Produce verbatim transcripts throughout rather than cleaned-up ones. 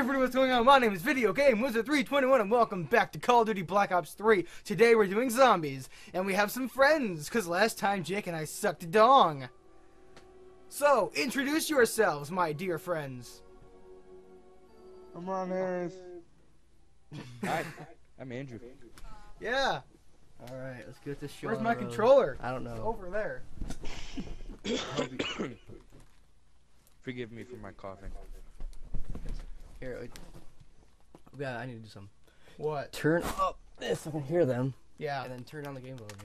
everybody, what's going on? My name is Video Game Wizard three twenty-one and welcome back to Call of Duty Black Ops three. Today we're doing zombies, and we have some friends, because last time Jake and I sucked a dong. So, introduce yourselves, my dear friends. I'm Ron Harris. Hi, I'm Andrew. Yeah. Alright, let's get this show. Where's on my the road. controller? I don't know. Over there. Forgive me for my coughing. Here, wait. Yeah, I need to do something. What? Turn up this so I can hear them. Yeah. And then turn down the game volume.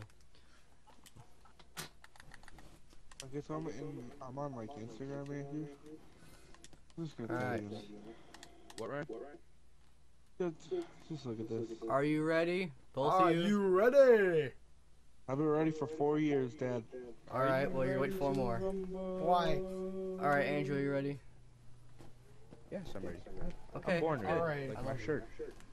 Okay, so I'm in. I'm on like Instagram, Andrew. I'm just gonna tell Alright. you. What, Ryan? Just, just look at this. Are you ready? Both Are of you? you ready? I've been ready for four years, Dad. Alright, well, you're waiting for more. Why? Alright, Andrew, you ready? Yes, I'm ready. Okay. I'm born ready. Alright. Like I my love shirt.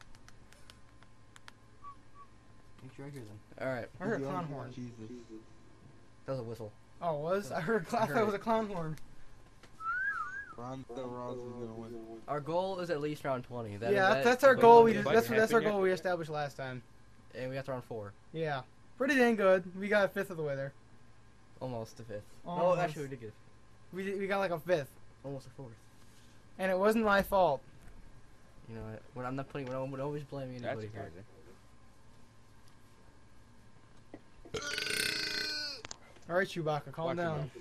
Make sure I hear them. Alright, I heard a Young clown horn. Jesus. that was a whistle. Oh, it was? I heard a clown. I thought it was a clown horn. Ron the Ross is gonna win. Our goal is at least round twenty. That, yeah, that, that's our but goal. the We fight that's that's our happened goal we established last time. And we got to round four. Yeah. Pretty dang good. We got a fifth of the way there. Almost a fifth. Almost. Oh, actually, we did get We did- we got like a fifth, almost a fourth. and it wasn't my fault. You know what? When I'm not putting, when I would always blame That's anybody here. crazy. All right, Chewbacca, calm Watch your down. mouth.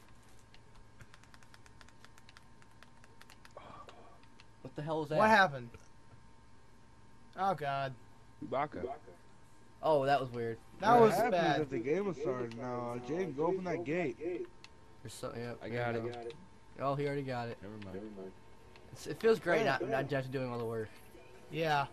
What the hell was that? What happened? Oh God, Chewbacca. Oh, that was weird. that What was happens bad. if the game was started now? Jaden, go open that gate. There's so, yeah, I there got you it. go. Oh, he already got it. Never mind. It's, it feels great not not just doing all the work. Yeah.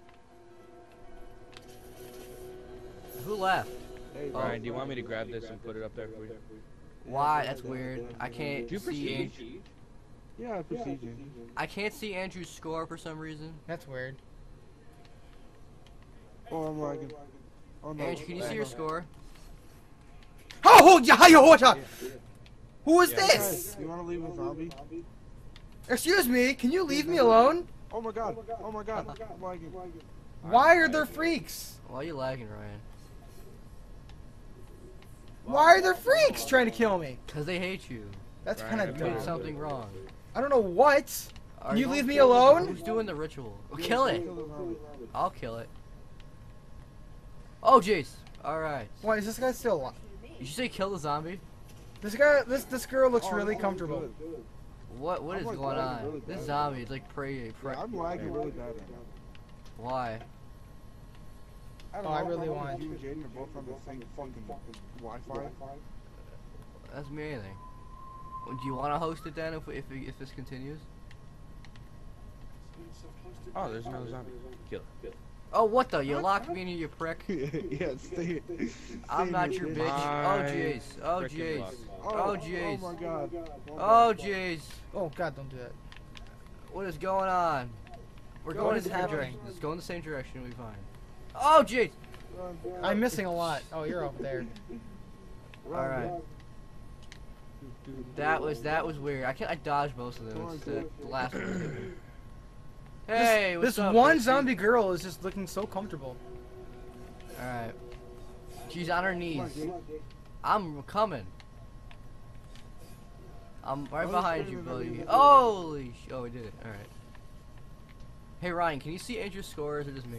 Who left? Hey, Oh. Ryan, do you want me to grab this and put it up there for you? Why? That's weird. I can't Do you see. An proceed? Yeah, I proceed you. I can't see Andrew's score for some reason. That's weird. Oh, I'm lagging. Oh no. Andrew, can you see your score? Oh, oh, yeah, hi, oh, watch out. Who is Yeah. this? Guys, you wanna leave a zombie? Excuse me, can you leave me alone? Oh my god. Oh my god. I'm lagging. Why are there freaks? Why are you lagging, Ryan? Why are there freaks trying to kill me? Because they hate you. That's Right, kind I of You did dumb. something wrong. I don't know what. Are Can you leave me alone? Who's doing the ritual? Oh, kill it. Kill the zombie. I'll kill it. Oh, jeez. All right. Why is this guy still alive? Did you say kill the zombie? This guy, this this girl looks Oh, really this is comfortable. good. What What I'm, is like, going lagging on? really This bad. zombie is like prey. prey. Yeah, I'm lagging really bad right now. Why? I don't Oh, I know, really I'm want- You and Jaden are both on the same fucking Wi-Fi. That's me anything. Well, do you want to host it then if if if this continues? Oh, there's no zombie. Kill it. Oh, what the? You locked me in here, you prick. Yeah, stay. I'm stay not here, your bitch. bitch. Oh, My jeez. Oh, frickin' jeez. luck. Oh, jeez. Oh my god. Oh, jeez. Oh God, don't do that. What is going on? We're What going is in the same happening? direction. Let's go in the same direction. We'll be fine. Oh, jeez. I'm missing a lot. Oh, you're over there. All right. That was that was weird. I can't. I dodged most of them. It's the, the last one. Hey, this what's this up, one Dixie? zombie girl is just looking so comfortable. All right. She's on her knees. I'm coming. I'm right behind you, buddy. Holy sh! Oh, we did it. All right. Hey Ryan, can you see Andrew's score, or is it just me?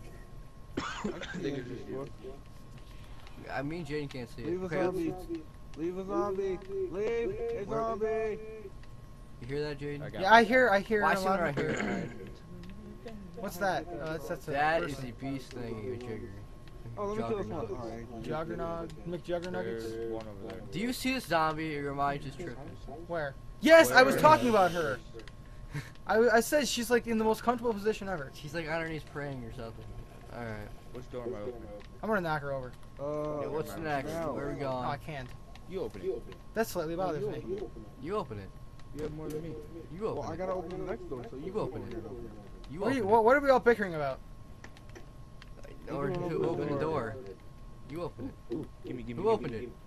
I mean, Jaden can't see it. Leave a Okay, let's- zombie. Leave a zombie. Leave a zombie. you hear that, Jaden? I got Yeah, I hear, I hear. Why a see lot what I of- hear? What's that? Uh, that's that's a That is person. the beast thing you trigger. Oh, let me kill this one. Juggernaut. Oh, yeah. Juggernaut, McJuggernuggets. There's one over there. Do you see this zombie, or am I just tripping? Where? Yes, I was Where? talking about her. I, I said she's like in the most comfortable position ever. She's like on her knees praying or something. All right. Which door am I opening? I'm gonna knock her over. Uh, Yeah, what's man. next? now. Where are we Oh, I going? can't. You open it. That slightly bothers me. You open it. You have more than me. You open Well, I it. gotta open the next door, so You open it. You What are, open you, it. what, what are we all bickering about? Or You who open the opened the door. door? You open it. Ooh, gimme, gimme. Who gimme, opened gimme.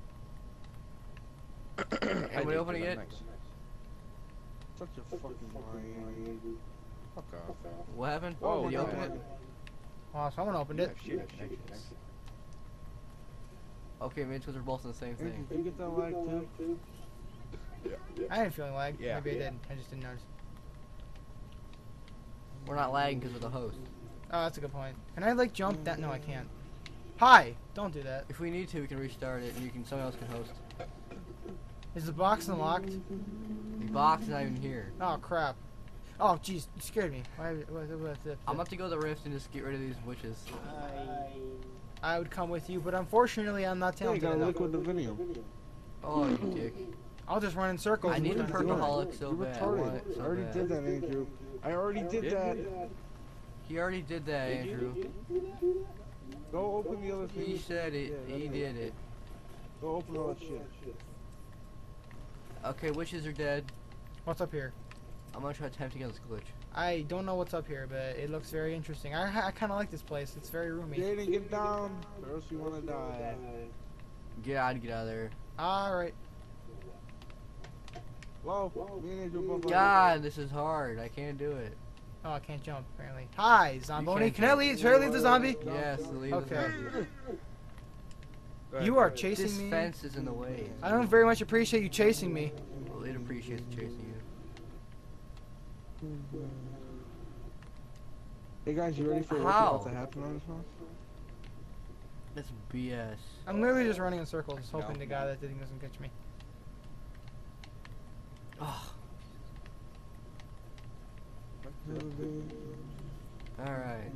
it? I Anybody did, open it but yet? I'm nice. Such a fucking lion. Fuck off. What happened? Oh, Did you my open God. it? Oh, someone opened You it. have shit connections. Okay, maybe because we're both in the same Andrew, thing. did you get that lag too? I didn't feel lag. Yeah. Maybe I did. I just didn't notice. We're not lagging because we're the host. Oh, that's a good point. Can I like jump that? No, I can't. Hi! Don't do that. If we need to, we can restart it, and you can. Someone else can host. Is the box unlocked? The box is not even here. Oh crap. Oh jeez, you scared me. Why, what, what, what, what, I'm about to go to the rift and just get rid of these witches. I would come with you, but unfortunately I'm not Yeah, you talented got enough. liquid divinium. Oh, you dick. I'll just run in circles. I need a and- What are you purpleholic so You're bad. I want retarded. it so I already bad. did that, Andrew. I already did Did that. He already did that, Andrew. Go open the other thing. He said it. Yeah, He that's did right. it. Go open all that shit. Okay, witches are dead. What's up here? I'm gonna try attempting this glitch. I don't know what's up here, but it looks very interesting. I, I kind of like this place. It's very roomy. Jaden, get down, or else you wanna die. Get out, get out of there. All right. Hello? Me and Andrew both. God, this is hard. I can't do it. Oh, I can't jump apparently. Hi, Zomboni. can't Can I jump. leave? Should I leave the zombie? Yes, leave Okay. the Go ahead, You go are ahead. chasing This me. fence is in the way. I don't very much appreciate you chasing me. Well, it appreciates chasing you. Hey guys, you ready for what's How? about to happen on this one? That's B S. I'm literally just running in circles, hoping No. to God that thing doesn't catch me. Oh, alright.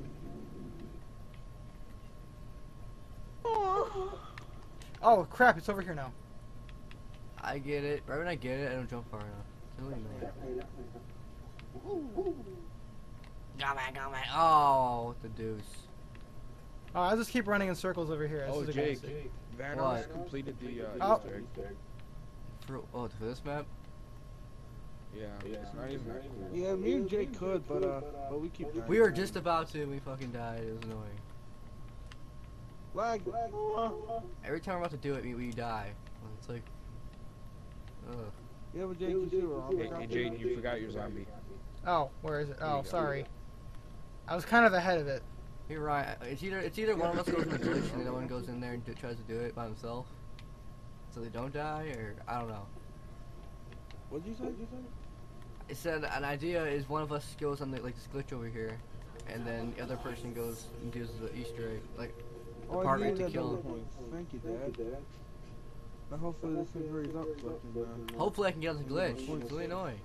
Oh crap! It's over here now. I get it. Right when I get it, I don't jump far enough. It's really annoying. Come on, come on. Oh, what the deuce. Oh, I'll just keep running in circles over here. This Oh, is a good Jake. Vanos What? completed the uh, Oh. Easter egg. For, oh, for this map? Yeah, it's not even that cool. Yeah, me and Jake could, but uh, but we keep dying. We were just about to, and we fucking died. It was annoying. lag. Every time we're about to do it, we, we die. It's like, ugh. Yeah, but Jake, you see we're on Hey, hey Jaden, you forgot your zombie. Oh, where is it? There Oh, you go. sorry. I was kind of ahead of it. You're right. It's either it's either one of us goes in the glitch and the other one goes in there and do, tries to do it by himself, so they don't die, or I don't know. What'd you say? What'd you say? It said an idea is one of us goes on the, like this glitch over here, and then the other person goes and does the Easter egg, like the Oh, I part we have needed to that kill double him. points. Thank you, Dad. Now hopefully this thing hurries up so I can. Uh, Hopefully I can get on the glitch. It's really annoying.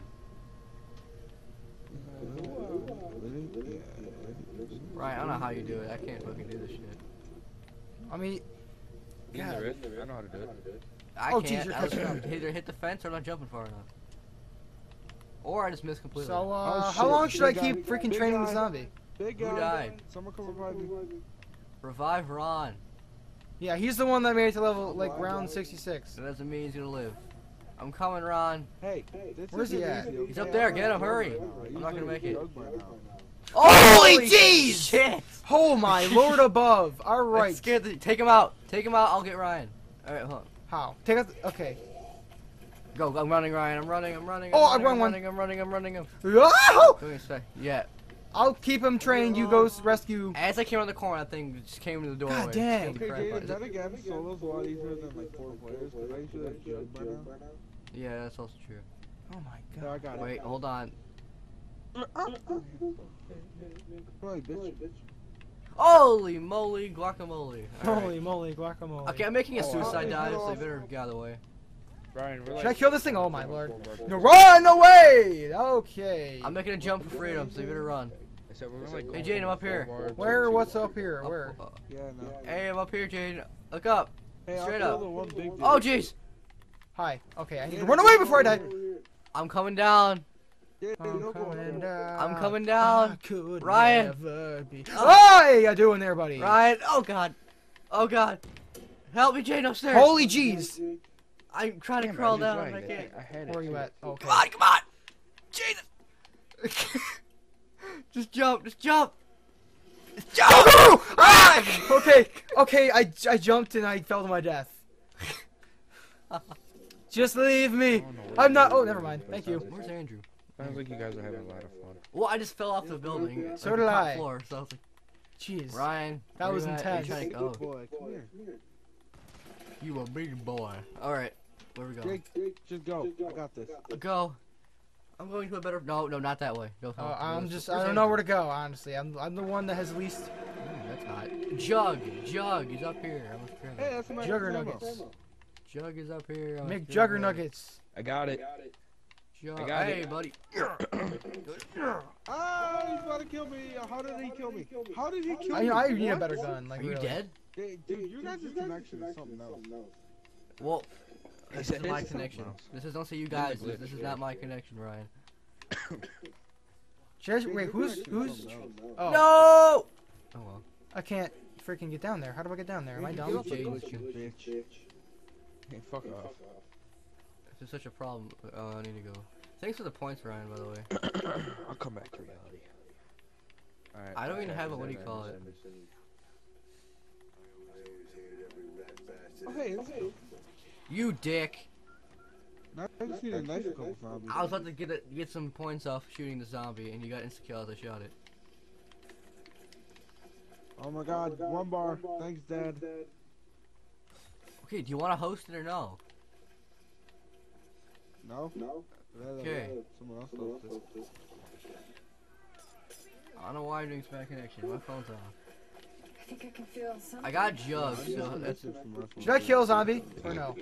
Right, I don't know how you do it. I can't fucking do this shit. I mean, In God. the rift, I know how to do it. I Oh, jeez, can't. you're I was catching up. either hit the fence or I'm not jumping far enough. Or I just missed completely. so uh, Oh, how shit. long should I Big keep guy. freaking Big training the guy. zombie? Big Who guy. died? Someone come revive me. Revive Ron. Yeah, he's the one that made it to level like round sixty-six. That doesn't mean he's gonna live. I'm coming, Ron. Hey, this Where's he isn't at? easy, He's okay? up there, get him, I'm hurry. drugged by now. I'm not gonna Usually make it. drugged by now. Holy jeez! Shit! Oh my lord above! All Right. right. Scared the, take him out. Take him out. I'll get Ryan. All right, hold on. How? Take out. The, okay. Go. I'm running, Ryan. I'm running. I'm running. I'm Oh, I running, run I'm one. running. I'm running. I'm running. I'm Ah! running. Say, yeah. I'll keep him trained. You go s- rescue. As I came around the corner, that thing just came to the doorway. God dang. Scared the Okay, crap out Jaden, of then it. again, solo's a lot easier than like four players, because I usually like jug by now. Yeah, that's also true. Oh my Yeah, god. I got it. Wait, hold on. Right, bitch. Holy moly, guacamole. All right. Holy moly, guacamole. Okay, I'm making a Oh, suicide I- dive, I- so you better get out of the way. Brian, we're Should like I kill this thing? uh, Oh my lord. four bars. No, run away! Okay. I'm making a jump for freedom, so you better run. I said we're like Hey, Jane, I'm up four here. bars. Where? What's up here? Up- Where? uh, Yeah, no. Hey, I'm up here, Jane. Look up. Hey, I'll Straight kill up. the one big dude. Oh, jeez. Hi. Okay, I need Yeah, to run away come before I die. over here. I'm coming down. Yeah, I'm don't go up coming there. down. I'm coming down. I could Ryan. never be. Oh, hey, you doing there, buddy? Ryan. Oh, God. Oh, God. Help me, Jane, upstairs. Holy jeez. I'm trying to Damn, crawl I just down. I lied. can't. I had it. Where are you too. at? Okay. Come on, come on. Jesus. Just jump. Just jump. Just jump. Ah! Okay, okay, I, I jumped and I fell to my death. Just leave me. I don't know where I'm you not. are, Oh, never but mind. that Thank you. sounds Where's interesting. Andrew? Sounds like you guys are having a lot of fun. Well, I just fell off the building. So like, did the top I. Floor, so I was like, Jeez. Ryan, That where was you at? Where you intense. trying to Good go? boy, come here. You a big boy. All right, where we going? Jake, just go. I got this. Go. I'm going to a better. No, no, not that way. Go. Oh, go. I'm Where's- just, where's I don't know Andrew? where to go, honestly. I'm, I'm the one that has least Ooh, that's hot. Jug, Jug, he's up here. I must grab Hey, it. that's my Jugger ammo. Nuggets. Jug is up here. I Make must grab Jugger it. Nuggets. I got it. Jug. I got hey, it. buddy. Ah, he's about to kill me. How did he kill me? How did he kill I, me? I need a What? better gun. Like, Are you really. dead? Hey, dude, your guys' connection is something else. Well, this said is my it's connection. something else. This is don't say you It's a guys. This, glitch. this is not my connection, Ryan. Just, Jake, wait, your who's, connection is who's, something else. oh, No. Oh well. I can't freaking get down there. How do I get down there? Am I Jake, dumb? get off the Jade. glitch, you bitch. Hey, fuck off. This is such a problem. Oh, I need to go. Thanks for the points, Ryan. By the way. I'll come back to reality. Alright. I don't even alright, have a- send, what do you send, call it? send. Oh, hey, it's You dick. I just need a knife a couple zombies. I was about to get a, get some points off shooting the zombie, and you got insta kill as I shot it. Oh my god, one bar. Thanks, Dad. Okay, do you want to host it or no? No? No. Okay. Someone else does this. I don't know why I'm doing bad connection. My phone's off. I think I can feel something. I got Jug, so that's Should I kill a zombie? Or no?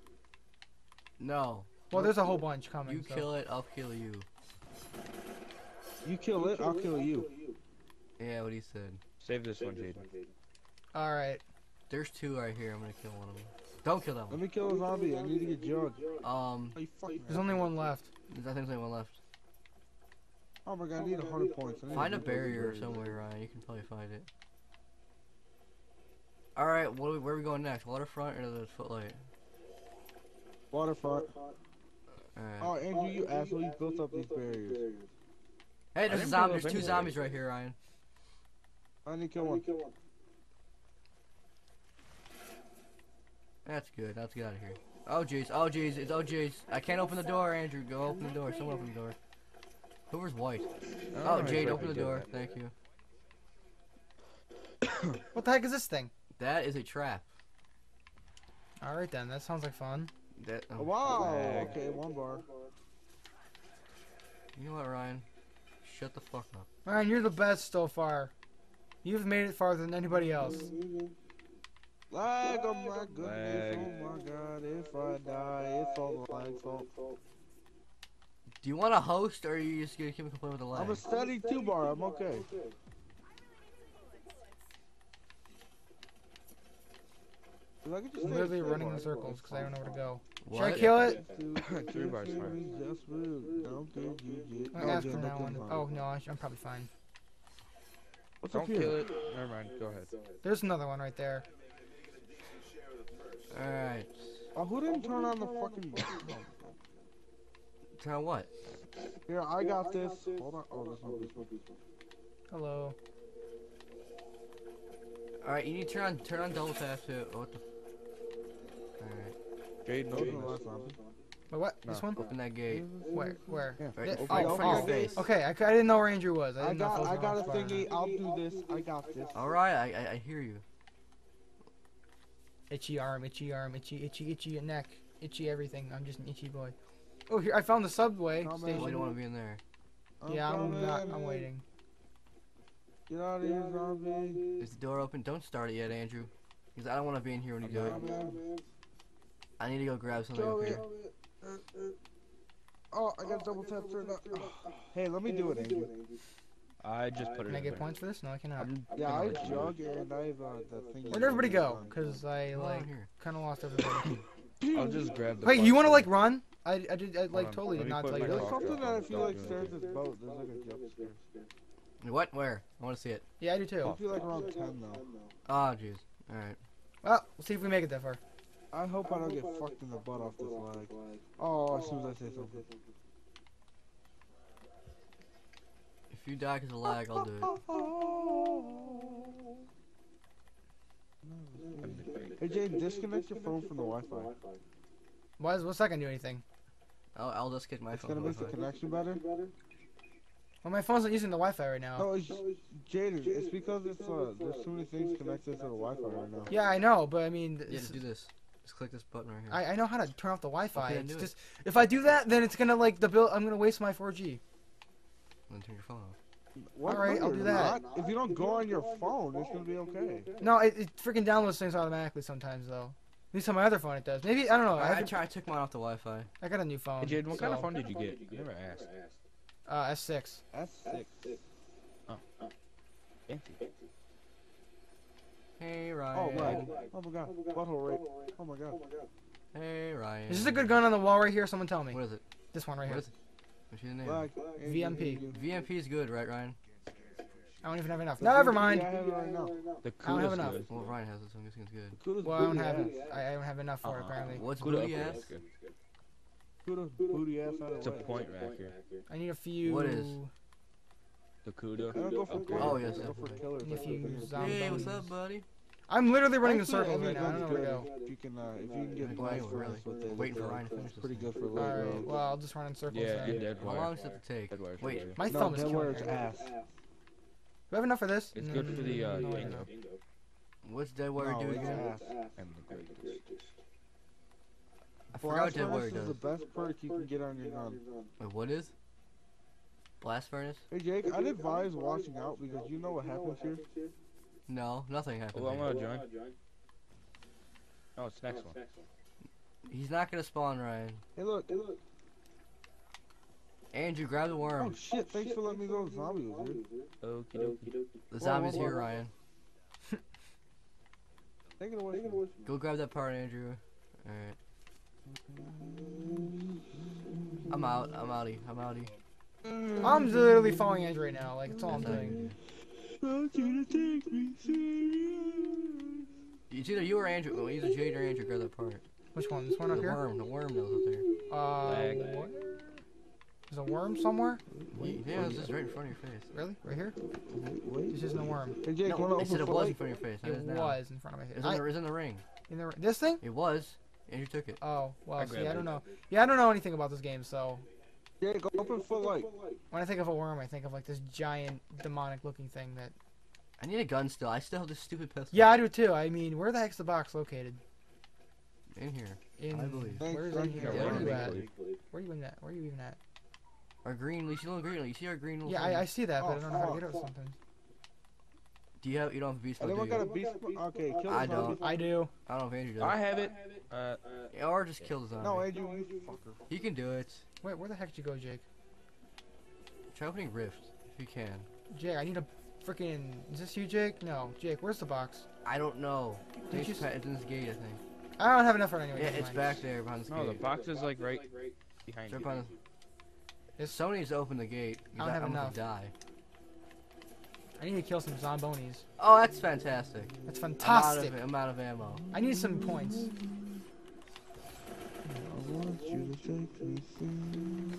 no. Well, there's a whole bunch coming. You so. kill it, I'll kill you. You kill it, I'll kill you. Yeah, what he said. Save this one, Jaden. Alright. There's two right here. I'm gonna kill one of them. Don't kill that Let one. me kill a zombie. I need to get jugged. Um, Oh, you fucking There's only one left. I think there's only one left. Oh my god, I need a hundred points. I need Find a to get those barrier barriers. somewhere, Ryan. You can probably find it. All right, what are we, where are we going next? Waterfront or the footlight? Waterfront. All right. Oh, Andrew, you asshole, you built up these barriers. Hey, there's a didn't zombie. build There's up two any zombies right here, Ryan. I need to kill one. That's good. Let's get out of here. Oh jeez. Oh jeez. It's oh jeez. I can't open the door, Andrew. Go open the door. Someone open the door. Whoever's white. Oh, Jade, open the door. Thank you. What the heck is this thing? That is a trap. Alright then, that sounds like fun. That. Oh, Oh, wow. Lag. Okay, one bar. You know what, Ryan? Shut the fuck up. Ryan, you're the best so far. You've made it farther than anybody else. Lag, oh my goodness, Lag. oh my god, if I die, it's all the lag's fault. Do you want to host, or are you just gonna keep complaining with the lag? I'm a steady two bar, I'm okay. If I could just I'm stay literally at running two in bars, circles because I don't know where to go. What? Should I kill it? Three bars, fine. Just rude. Don't think you get- I No, asked Jen, for don't that kill one. me. Oh no, I sh- I'm probably fine. What's up Don't here? kill it. Never mind. Go ahead. There's another one right there. All right. Oh, who didn't turn on the fucking... Try what? Here, I got this. Hold on. Oh, there's no this. Hello. All right, you need to turn on turn on double tap to. Oh, what the? All right. Jaden, Those are the open last this. zombies. Wait, what? This No. one? Open that gate. Where? Where? Yeah. Right, Yeah, open oh, it in front of okay. your face. Okay, I, c- I didn't know where Andrew was. I I didn't know if got, was I got a on fire or thingy. not. I'll do this. I got this. All right, I, I I hear you. Itchy arm, itchy arm, itchy, itchy, itchy neck, itchy everything. I'm just an itchy boy. Oh, here I found the subway Come Oh, you station. don't want to be in there. Yeah, I'm coming. not. I'm waiting. Get out of here, zombie. Is the door open? Don't start it yet, Andrew. Because I don't want to be in here when you do it. Come in. I need to go grab something up Joey. here. Uh, uh. Oh, I got double tap turned up. Oh. Hey, let me do it, Andrew. I just put it Can I in get there. points for this? No, I cannot. I'm Yeah, gonna I let you jug and I have uh, that thing. Where'd everybody go? Cause I Come like on here. kind of lost everybody. do it. I'll just grab the. Wait, bus you want to for like run? I, I did I like on, totally let did me not put tell you my to. There's talk something up that I on, feel don't like do stairs anything. this boat. There's like a jump scare. What? Where? I want to see it. Yeah, I do I too. feel like around ten though. Oh, jeez. All right. Well, we'll see if we make it that far. I hope I don't get fucked in the butt off this lag. Oh, as soon as I say something. If you die because of lag, I'll do it. Hey Jane, disconnect your phone from the Wi-Fi. Why is what's that gonna do anything? I'll, I'll just get my It's phone. gonna make the Wi-Fi. connection better. Well, my phone's not using the Wi-Fi right now. No, it's Jaden. It's because it's uh, there's too many things connected to the Wi-Fi right now. Yeah, I know, but I mean, Yeah, it's- just do this. Just click this button right here. I, I know how to turn off the Wi-Fi. Okay, then It's do it. just if I do that, then it's gonna like the bill. I'm gonna waste my four G. Then turn your phone off. What? Alright, No, I'll do you're that. not. If you don't go on your phone, it's gonna be okay. No, it, it freaking downloads things automatically sometimes though. At least on my other phone it does. Maybe I don't know. I, I, I, haven't- try, I took mine off the Wi-Fi. I got a new phone. Hey, Jaden, what kind of so, phone did you get? I never asked. Uh, S six. S six. Fancy. Hey Oh Ryan. right. Oh my god. Butthole rape. Oh my god. Hey Ryan. Is this a good gun on the wall right here? Someone tell me. What is it? This one right What here. is it? What's your name? Lag. V M P. V M P is good, right, Ryan? I don't even have enough. No, never mind. Yeah, I have it right now. The I don't have Kuda's enough. good. Well, Ryan has it, so I'm guessing it's good. Kuda's Well, I don't booty have ass. it. I, I don't have enough for it Uh-uh. apparently. What's Kuda booty upgrade ass? is good. Kuda's booty ass out of It's a the way. point racker. I need a few. What is? The Kuda. I don't go for upgrade. Oh, yes, I go for yes. killers. And if you Actually, zombie- Hey, what's up, buddy? I'm literally running in any circles right now. I gun's don't know where to good go. If you can, uh, if you can get Like, blast wait, really? furnace with it, Waiting for with, uh, Ryan to finish it's this pretty thing. good for low Alright, rounds. well I'll just run in circles Yeah, then. and dead How wire. long does it take? Dead wire's Wait, good. My No, thumb is dead killing wire's me. ass. Do I have enough for this? It's good for the, uh, Mm, no, I dingo. don't. What's Dead Wire No, do it's again? ass. And the greatest. I forgot what Blast Dead Wire furnace is does. the best perk you can get on your gun. Wait, what is? Blast furnace? Hey Jake, I'd advise watching out because you know what happens here. No, nothing happened. Oh, I'm here. gonna join. Oh, it's next one. He's not gonna spawn, Ryan. Hey look, hey look. Andrew, grab the Oh worm. shit, thanks for letting me go zombie wizard. Okie dokie. The zombie's here, Ryan. Take it away. Take it away. Go grab that part, Andrew. Alright. I'm out. I'm outie. I'm outie. I'm literally following Andrew right now. Like that's all I'm That's doing. Want you to take me serious. It's either you or Andrew. Well, either Jade or Andrew grab that part. Which one? This one up The here? worm. The worm knows up there. Uh, Lag. what? There's a worm somewhere? Yeah, it's just right in front of your face. Really? Right here? Wait. This isn't a worm. Hey Jake, No, wanna I open said it for was in light? front of your face. Not It is now. was in front of my It head. was, in I, the, it was in the ring. in the, this thing? It was. Andrew took it. Oh, well, I see, grabbed I don't it. know. Yeah, I don't know anything about this game, so Jake, open for light. when I think of a worm, I think of like this giant demonic-looking thing that. I need a gun still. I still have this stupid pistol. Yeah, I do too. I mean, where the heck's the box located? In here. In. I believe. Thanks, Where is thank in you. here? Yeah, Where are you make at? believe. Where are you in at? Where are you even at? Our green. You see little green. You see our green little. Yeah, thing? I, I see that, but I Oh, don't know how to fuck, get it or fuck. something. Do you have? You don't have a beast mode, Anyone do got a you? beast? Okay, kill the I zombie. don't. I do. I don't know if Andrew does. I have it. Uh, Yeah, or just kill the zombie. No, Andrew, you fucker. He can do it. Wait, where the heck did you go, Jake? Try opening Rift if you can. Jake, I need a freaking. Is this you, Jake? No, Jake. Where's the box? I don't know. Did It's, you pa- it's in this gate, I think. I don't have enough for it anyway. Yeah, never it's mind. back there behind this no, the gate. box is like right behind It's you. right behind It's- Somebody needs to open the gate. I don't I'm have gonna enough. Die. I need to kill some zombonis. Oh, that's fantastic. That's I'm out, fantastic. of, I'm out of ammo. I need some points. I want you to take me serious.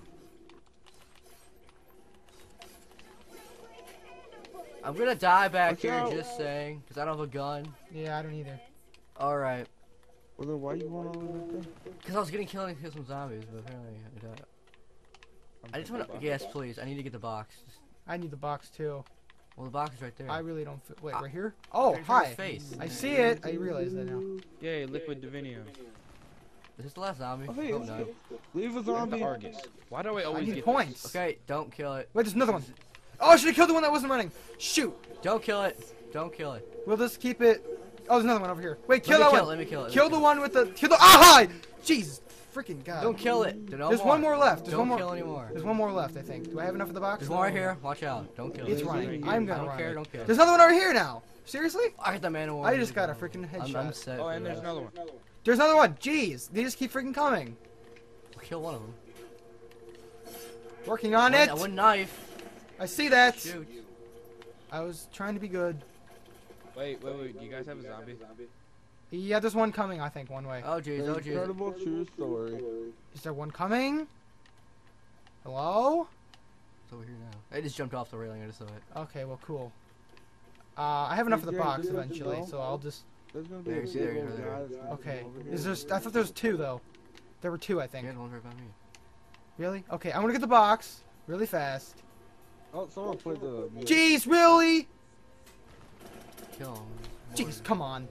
I'm gonna die back Watch here, out. just saying, because I don't have a gun. Yeah, I don't either. Alright. Well then why you want all of that? Because I was getting killed and kill some zombies, but apparently I died. I just want to. Yes, please. I need to get the box. Just- I need the box too. well, the box is right there. I really don't. Feel, wait, Ah. right here? Oh, Right in hi. his face. I see it. I realize that now. Yay, liquid divinium. Is this the last zombie? Oh, hey, Hope it's not. Leave a Where's the zombie. Argus? Why do I I always need get points. Okay, don't kill it. Wait, there's another one. Oh, I should have killed the one that wasn't running. Shoot. Don't kill it. Don't kill it. We'll just keep it. Oh, there's another one over here. Wait, kill let me that kill it. one. Let me kill it. let Kill me the kill one with the. Kill the. Ah! Jesus. Freaking it. God. Don't kill it. No There's more. one more left. There's Don't one more. kill anymore. There's one more left, I think. Do I have enough of the box? There's one right here. Watch out. Don't kill it. It's running. I'm I gonna don't run care. it. Don't kill it. There's another one over here now. Seriously? I got the man of war. I just got a freaking I'm, I'm headshot. set. Oh, for and there's that. another one. There's another one. Jeez. They just keep freaking coming. Kill one of them. Working on one, it. One knife. I see that. Shoot. I was trying to be good. Wait, wait, wait. Do you guys have a zombie? Yeah, there's one coming, I think, one way. Oh jeez. An Oh jeez. incredible true story. Is there one coming? Hello? It's over here now. I just jumped off the railing. I just saw it. Okay, well, cool. Uh, I have enough for the Jake, box did you let eventually, them so go? I'll just. There's gonna be There a you see, big there you old go, there. guy that's gonna Okay. come over Is here. there? I thought there was two though. There were two, I think. Yeah, the one's right behind me. Really? Okay, I'm gonna get the box really fast. Oh, someone played the music. Jeez, really? Kill him. Jeez, come on.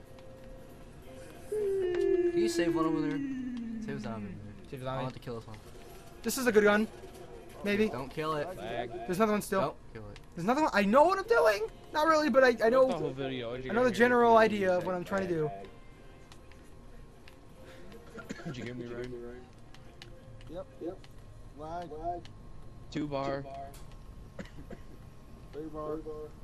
Can you save one over there? Save a zombie. Save a I zombie. want to kill this one. This is a good gun. Maybe. Don't kill it. Lag. There's another one still. Don't kill it. There's another one. I know what I'm doing. Not really, but I, I The know whole video. I know the general idea of what I'm trying to do. Did you get me right? Yep, yep. Lag. Two bar. Three bar.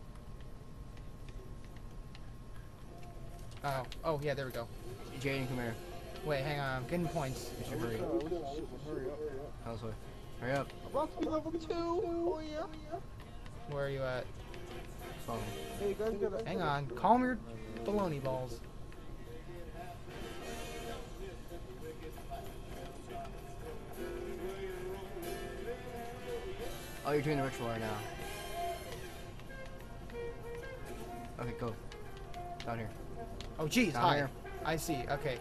Oh, oh yeah, there we go. Jaden, come here. Wait, hang on. I'm getting points. You should hurry. Uh, we should hurry up. How this way? Hurry up. I'm about to be level two. Oh yeah. Where are you at? Follow me. Hey, you guys gotta. Hang on. Calm your baloney balls. Oh, you're doing the ritual right now. Okay, go. Down here. Oh, jeez. Down Hi. here. I see. Okay.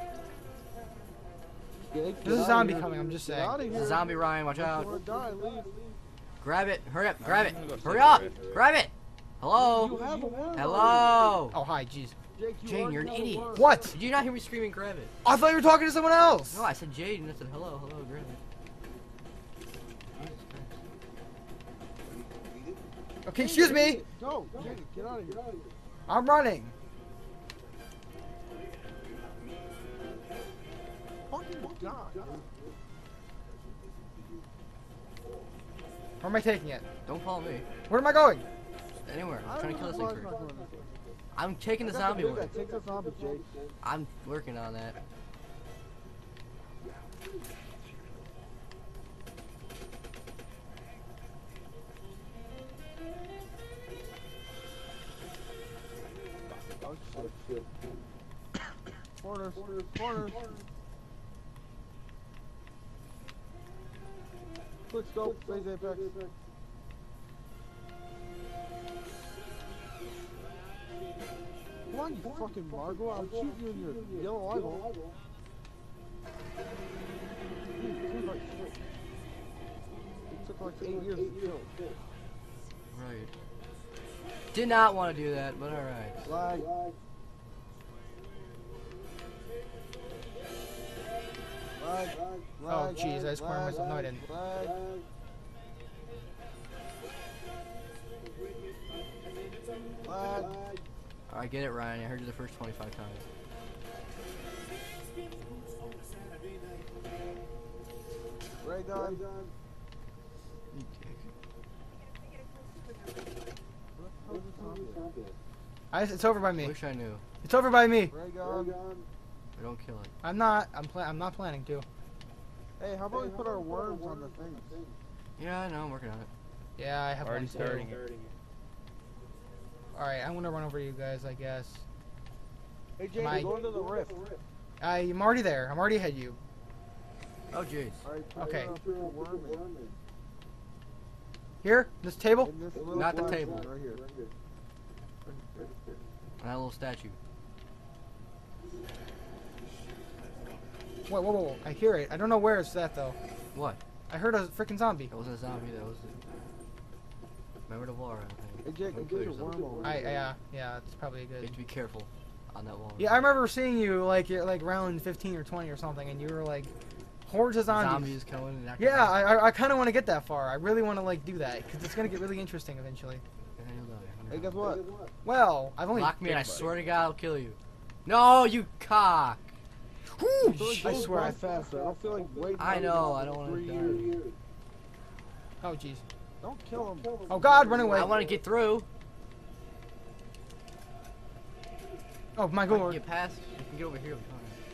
Get, get There's a outta zombie here. coming. I'm just Get saying. outta There's here. a zombie, Ryan. Watch If you out. wanna die, leave. Grab it. Hurry up. Grab it. I'm gonna go Hurry save up. the rift. Grab it. You Hello. have a worm. Hello. Oh, hi. Jeez. Jake, you Jane, already you're an have a idiot. worm. What? Did you not hear me screaming, grab it? I thought you were talking to someone else. No, I said Jaden. I said hello, hello, grab it. Okay, excuse me. Go, Jake, get out of here. I'm running. Fucking God. dude. Where am I taking it? Don't follow me. Where am I going? Anywhere. I'm I trying to kill don't this know thing why it's first. not going this way. I'm taking the I got zombie big away. guy. Take the zombie, Jake. I'm working on that. Oh shit. Corners, corners. Quick scope, phase apex. Come on, you fucking Margot. I'm shooting you in your yellow eyeball. Dude, it seems like shit. It took like eight years to kill. Right. Did not want to do that, but alright. Lag. Lag. Oh, Lag. jeez, I just cornered myself. No, I didn't. Lag. Lag. Alright, get it, Ryan. I heard you the first twenty-five times. Ray gun. I, it's over by I me. wish I knew. It's over by me. Ray gun. But don't kill it. I'm not. I'm. Pla I'm not planning to. Hey, how about we put our worms on the thing? Yeah, I know. I'm working on it. Yeah, I have Already one too. starting it. All right, I'm gonna run over to you guys, I guess. Hey, Jake, My- go into the rift. I'm already there. I'm already ahead of you. Oh, jeez. Alright, put Okay. a- put a worm in. Here, this table. In this little Not the black table. one Right here. And that little statue. Whoa, whoa, whoa! I hear it. I don't know where it's at though. What? I heard a freaking zombie. That wasn't a zombie. That was a... Remember the wall, I Hey, think. Jake, Don't go kill get your yourself. worm over I, here. yeah, yeah. It's probably You good. have to be careful on that wall. Yeah, I remember seeing you like you're like round fifteen or twenty or something, and you were like hordes of zombies. Zombies coming and acting Yeah, like- I, I, I kind of want to get that far. I really want to like do that because it's gonna get really interesting eventually. And then you'll die. Hey, guess what? Well, I've only. Lock me and I Big buddy. swear to God I'll kill you. No, you cock! Whew, feel like I those swear. I, fly faster. I don't feel like waiting. I on know, you I for don't wanna three die. years. oh jeez. Don't kill him. Oh God, run away. I want to get through. Oh my I can God. get past. You can get over here.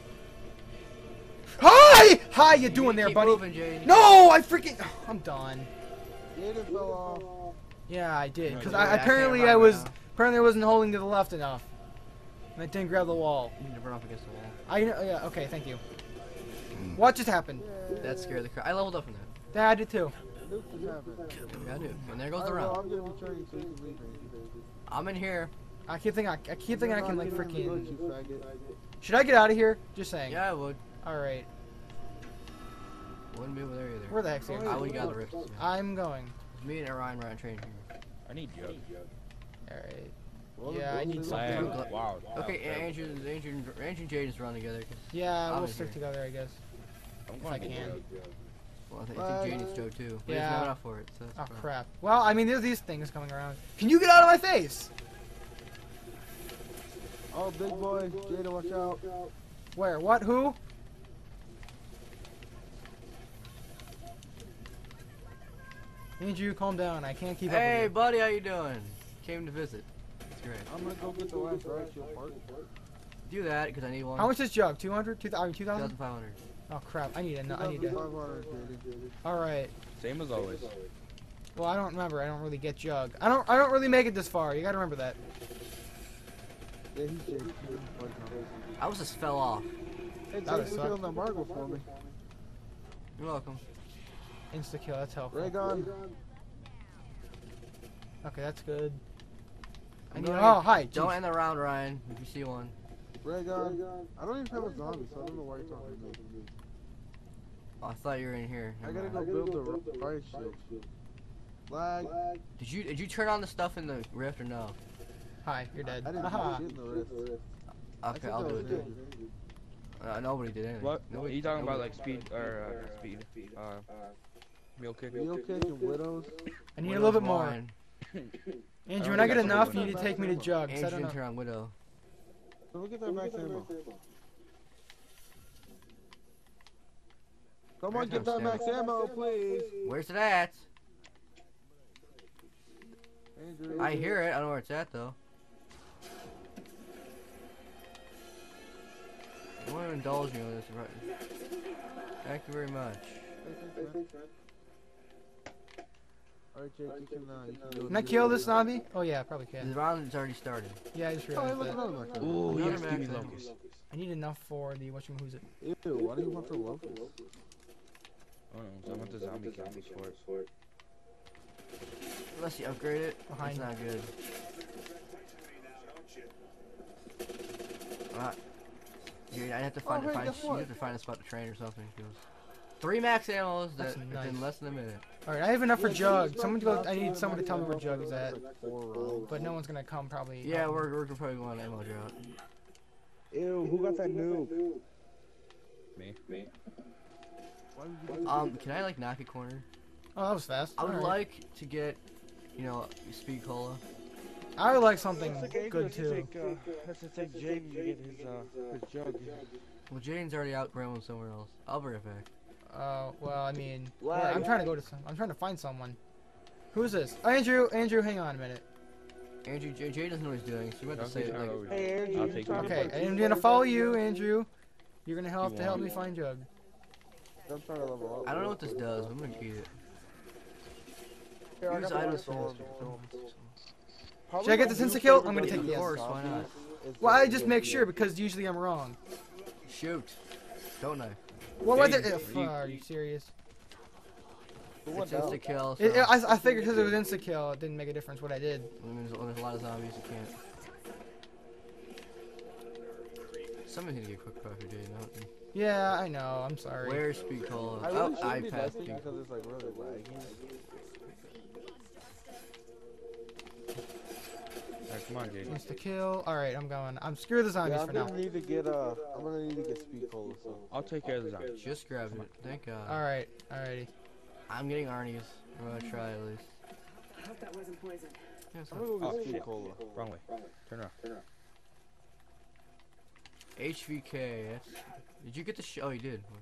Hi! Hi, you doing there, Keep buddy? moving, Jade. No, I freaking. I'm done. Jaden fell off. Yeah, I did. No, Because you're I right, I can't apparently run I was now. apparently I wasn't holding to the left enough, and I didn't grab the wall. You need to run up against the wall. I know. Yeah. Okay. Thank you. What just happened? That scared the crap. I leveled up from that. Yeah, I did too. Luke just happened. Yeah, I knew. And there goes the Alright, well, round. I'm gonna be turning so you can leave me. I'm in here. I keep thinking I, I keep thinking I can like You're not getting in the freaking. good, you faggot. Should I get out of here? Just saying. Yeah, I would. All right. Wouldn't be over there either. Where the heck's here? I would got the rift. Yeah. I'm going. Me and Orion ran train here. I need Joe. Alright. Well, Yeah, I need Lag. something. Wow. Okay, Andrew, Andrew, Andrew and Jay just run together. 'Cause Yeah, we'll Obviously. stick together, I guess. I'm I going to can. get Joe. Well, I think, I think Jay needs Joe too. But Yeah. he's not enough for it. So that's Oh fine. crap. Well, I mean, there's these things coming around. Can you get out of my face? Oh, big boy, Jada, watch out. Where? What? Who? Andrew, calm down. I can't keep Hey, up buddy, how you doing? Came to visit. It's great. I'm gonna go get the last right shield part. Do that because I need one. with you. How much is jug? two hundred? two thousand? I mean, two two thousand? thousand five hundred. Oh crap. I need a. I need a. five hundred, Jada. Alright. Same as always. Well, I don't remember. I don't really get jug. I don't I don't really make it this far. You gotta remember that. Yeah, he's Jada. I was just fell off. Hey, That would take suck. the embargo for me. You're welcome. Insta kill. That's helpful. Ray gun. Okay, that's good. I I'm need. going- Oh, hi. Don't jeez. end the round, Ryan. If you see one. Ray gun. I don't even have a zombie, so I don't know why you're talking to me. Oh, I thought you were in here. I Never gotta mind. go build the riot shield. Lag. Did you did you turn on the stuff in the rift or no? Hi. You're dead. I didn't Haha. do shit in the wrist. I Okay, think I'll that do was it then. Jada. Uh, nobody did anything. What? Nobody, Are you talking about nobody- like speed or uh, speed? Uh, meal kick? Meal kick and widows. I need a Widow's little bit more. wine. Andrew, I when I only get got some enough, you Widow. need to take me to jug. 'cause I Andrew don't didn't know. turn on Widow. So look at that max ammo. Come on, Where's get that that max ammo, please. Where's it at? Andrew. I hear it. I don't know where it's at though. I want to indulge me with this. Right. Thank you very much. Alright, Jake, you can, uh, you can go Can I do kill it. this zombie? Oh yeah, I probably The can. round has already started. Yeah, I just Oh, realized look that. another max ammo. Ooh, Another yes, give me max ammo. locust. I need enough for the whatchamacallit it. Ew, why do you want the locust? Oh no, I want the zombie kills for it. Unless you upgrade it, Behind it's not good. Ah. Dude, I have to find, Oh, hey, find guess you what? have to find a spot to train or something. 'Cause three max ammos That's that nice. in less than a minute. Alright, I have enough for Yeah, jug. Jake's Someone about go. I to need have someone to tell me where like jug is at. four rounds. But no one's gonna come probably. Yeah, um, we're, we're probably going on ammo drought. Ew, who got that nuke? Me. Me. Why would you do Um, can I like knock a corner? Oh, that was fast. I would Alright. like to get, you know, speed cola. I would like something It's like good Andrew has to too. take, uh, has to take Jaden to get his, uh, his jug. Well, Jaden's already out growing somewhere else. I'll bring it back. Oh, well, I mean, Lag. where- I'm trying to go to some. I'm trying to find someone. Who's this? Oh, Andrew, Andrew, hang on a minute. Andrew, J Jay doesn't know what he's doing, so you have to Don't say get it like. over Hey, here. Andrew, I'll you take trying it. to Okay, play I'm two gonna v follow one? you, Andrew. You're gonna help You to help want me it? find Jug. I'm trying to level up. I don't know what this does, but I'm gonna eat it. Here, I Use got the items rifle fast. on. Should I get this insta-kill? I'm gonna take Of the course, why not? Well, I just make sure because usually I'm wrong. Shoot. Don't I? What was it? Jay, Ugh, you- are you serious? It's insta kill. So It, it, I, I figured because it was insta kill, it didn't make a difference what I did. when there's, when there's a lot of zombies, you can't. Somebody's gonna get quick after Jay, don't you? Yeah, I know. I'm sorry. Where's speed cola? I Oh, really I should be passed testing speed. because it's like really laggy. Alright, come on, Jaden. Insta kill. All right, I'm going. I'm screw the zombies Yeah, I'm for now. gonna need to get uh, I'm gonna need to get speed cola. So I'll take care of the zombie. Just grabbed it. Thank God. All right, alrighty. I'm getting Arnie's. I'm gonna try at least. I hope that wasn't poison. Yeah, it's I'm not- gonna go Oh, get speed shit. cola. Wrong way. Turn around. H V K. That's, did you get the sh? Oh, you did.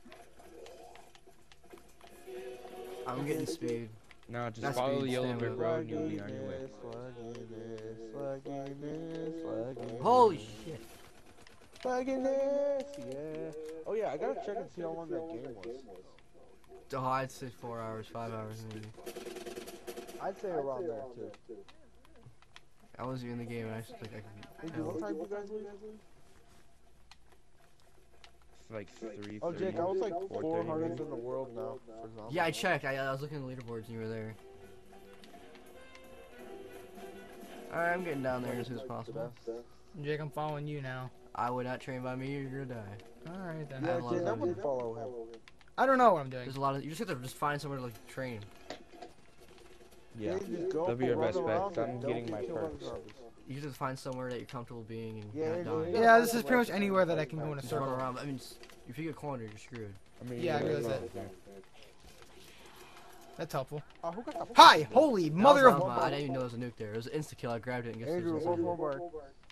I'm getting speed. No, just That's follow speed, the yellow stand brick up. road and you'll be on your way. Slugginess, slugginess, slugginess. Holy shit. Slugginess, yeah. Oh yeah, I gotta check and see how long that game was. Oh, I'd say four hours, five hours maybe. I'd say around there too. I wasn't in the game and I just like I Hey, could. dude, what time you guys leave? It's like three. Oh, Jake, I was like four four thirty hardest maybe. in the world now. For zombies. Yeah, I checked. I, I was looking at the leaderboards and you were there. Alright, I'm getting down there as soon as possible. Jake, I'm following you now. I would not train by me, you're gonna die. All right then. I Yeah, have a lot of Jake, I zombies. wouldn't follow him. I don't know what I'm doing. There's a lot of. You just have to just find somewhere to like train. Yeah, Jay, just go that'll be your run best bet. around 'Cause I'm and don't getting get my killed by the perks. zombies. You just have to find somewhere that you're comfortable being and Yeah, not yeah, dying. yeah. Yeah, this is pretty much anywhere that I can go in a Just run circle. around. I mean, s- if you get cornered, you're screwed. I mean, Yeah, I you realize know, that. yeah. That's helpful. Uh, who got the Hi! Holy That mother was of... awesome. I didn't even know there was a nuke there. It was an insta kill. I grabbed it and guess it Andrew, was one a more bar.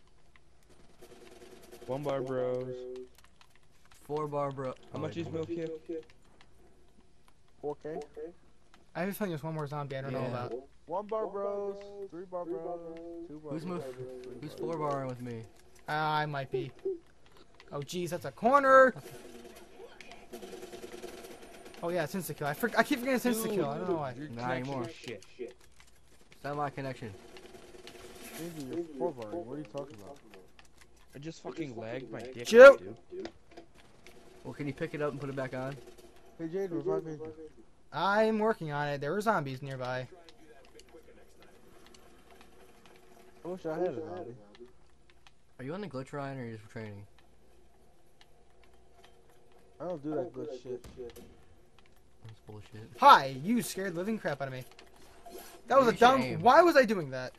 One bar, bros. four bar bro. How oh, much wait, is no. milk here? four K. I have a feeling there's one more zombie I don't know Yeah. about. One bar bros, three bar bros, two bar Who's bros. move? Who's four barring with me? Uh, I might be. Oh, jeez, that's a corner! Oh, yeah, it's insta-kill. I, for I keep forgetting it's insta-kill. I don't know why. Your Not connection anymore. is shit. It's not my connection. Andrew, you're four barring. What are you talking about? I just fucking lagged my dick. Shoot! dude. Well, can you pick it up and put it back on? Hey Jade, revive Andrew. I'm working on it. There were zombies nearby. I wish I had a zombie. Are you on the glitch, Ryan, or are you just training? I don't do that good shit. That's bullshit. Hi! You scared the living crap out of me. That was a Maybe you should dumb... aim. Why was I doing that?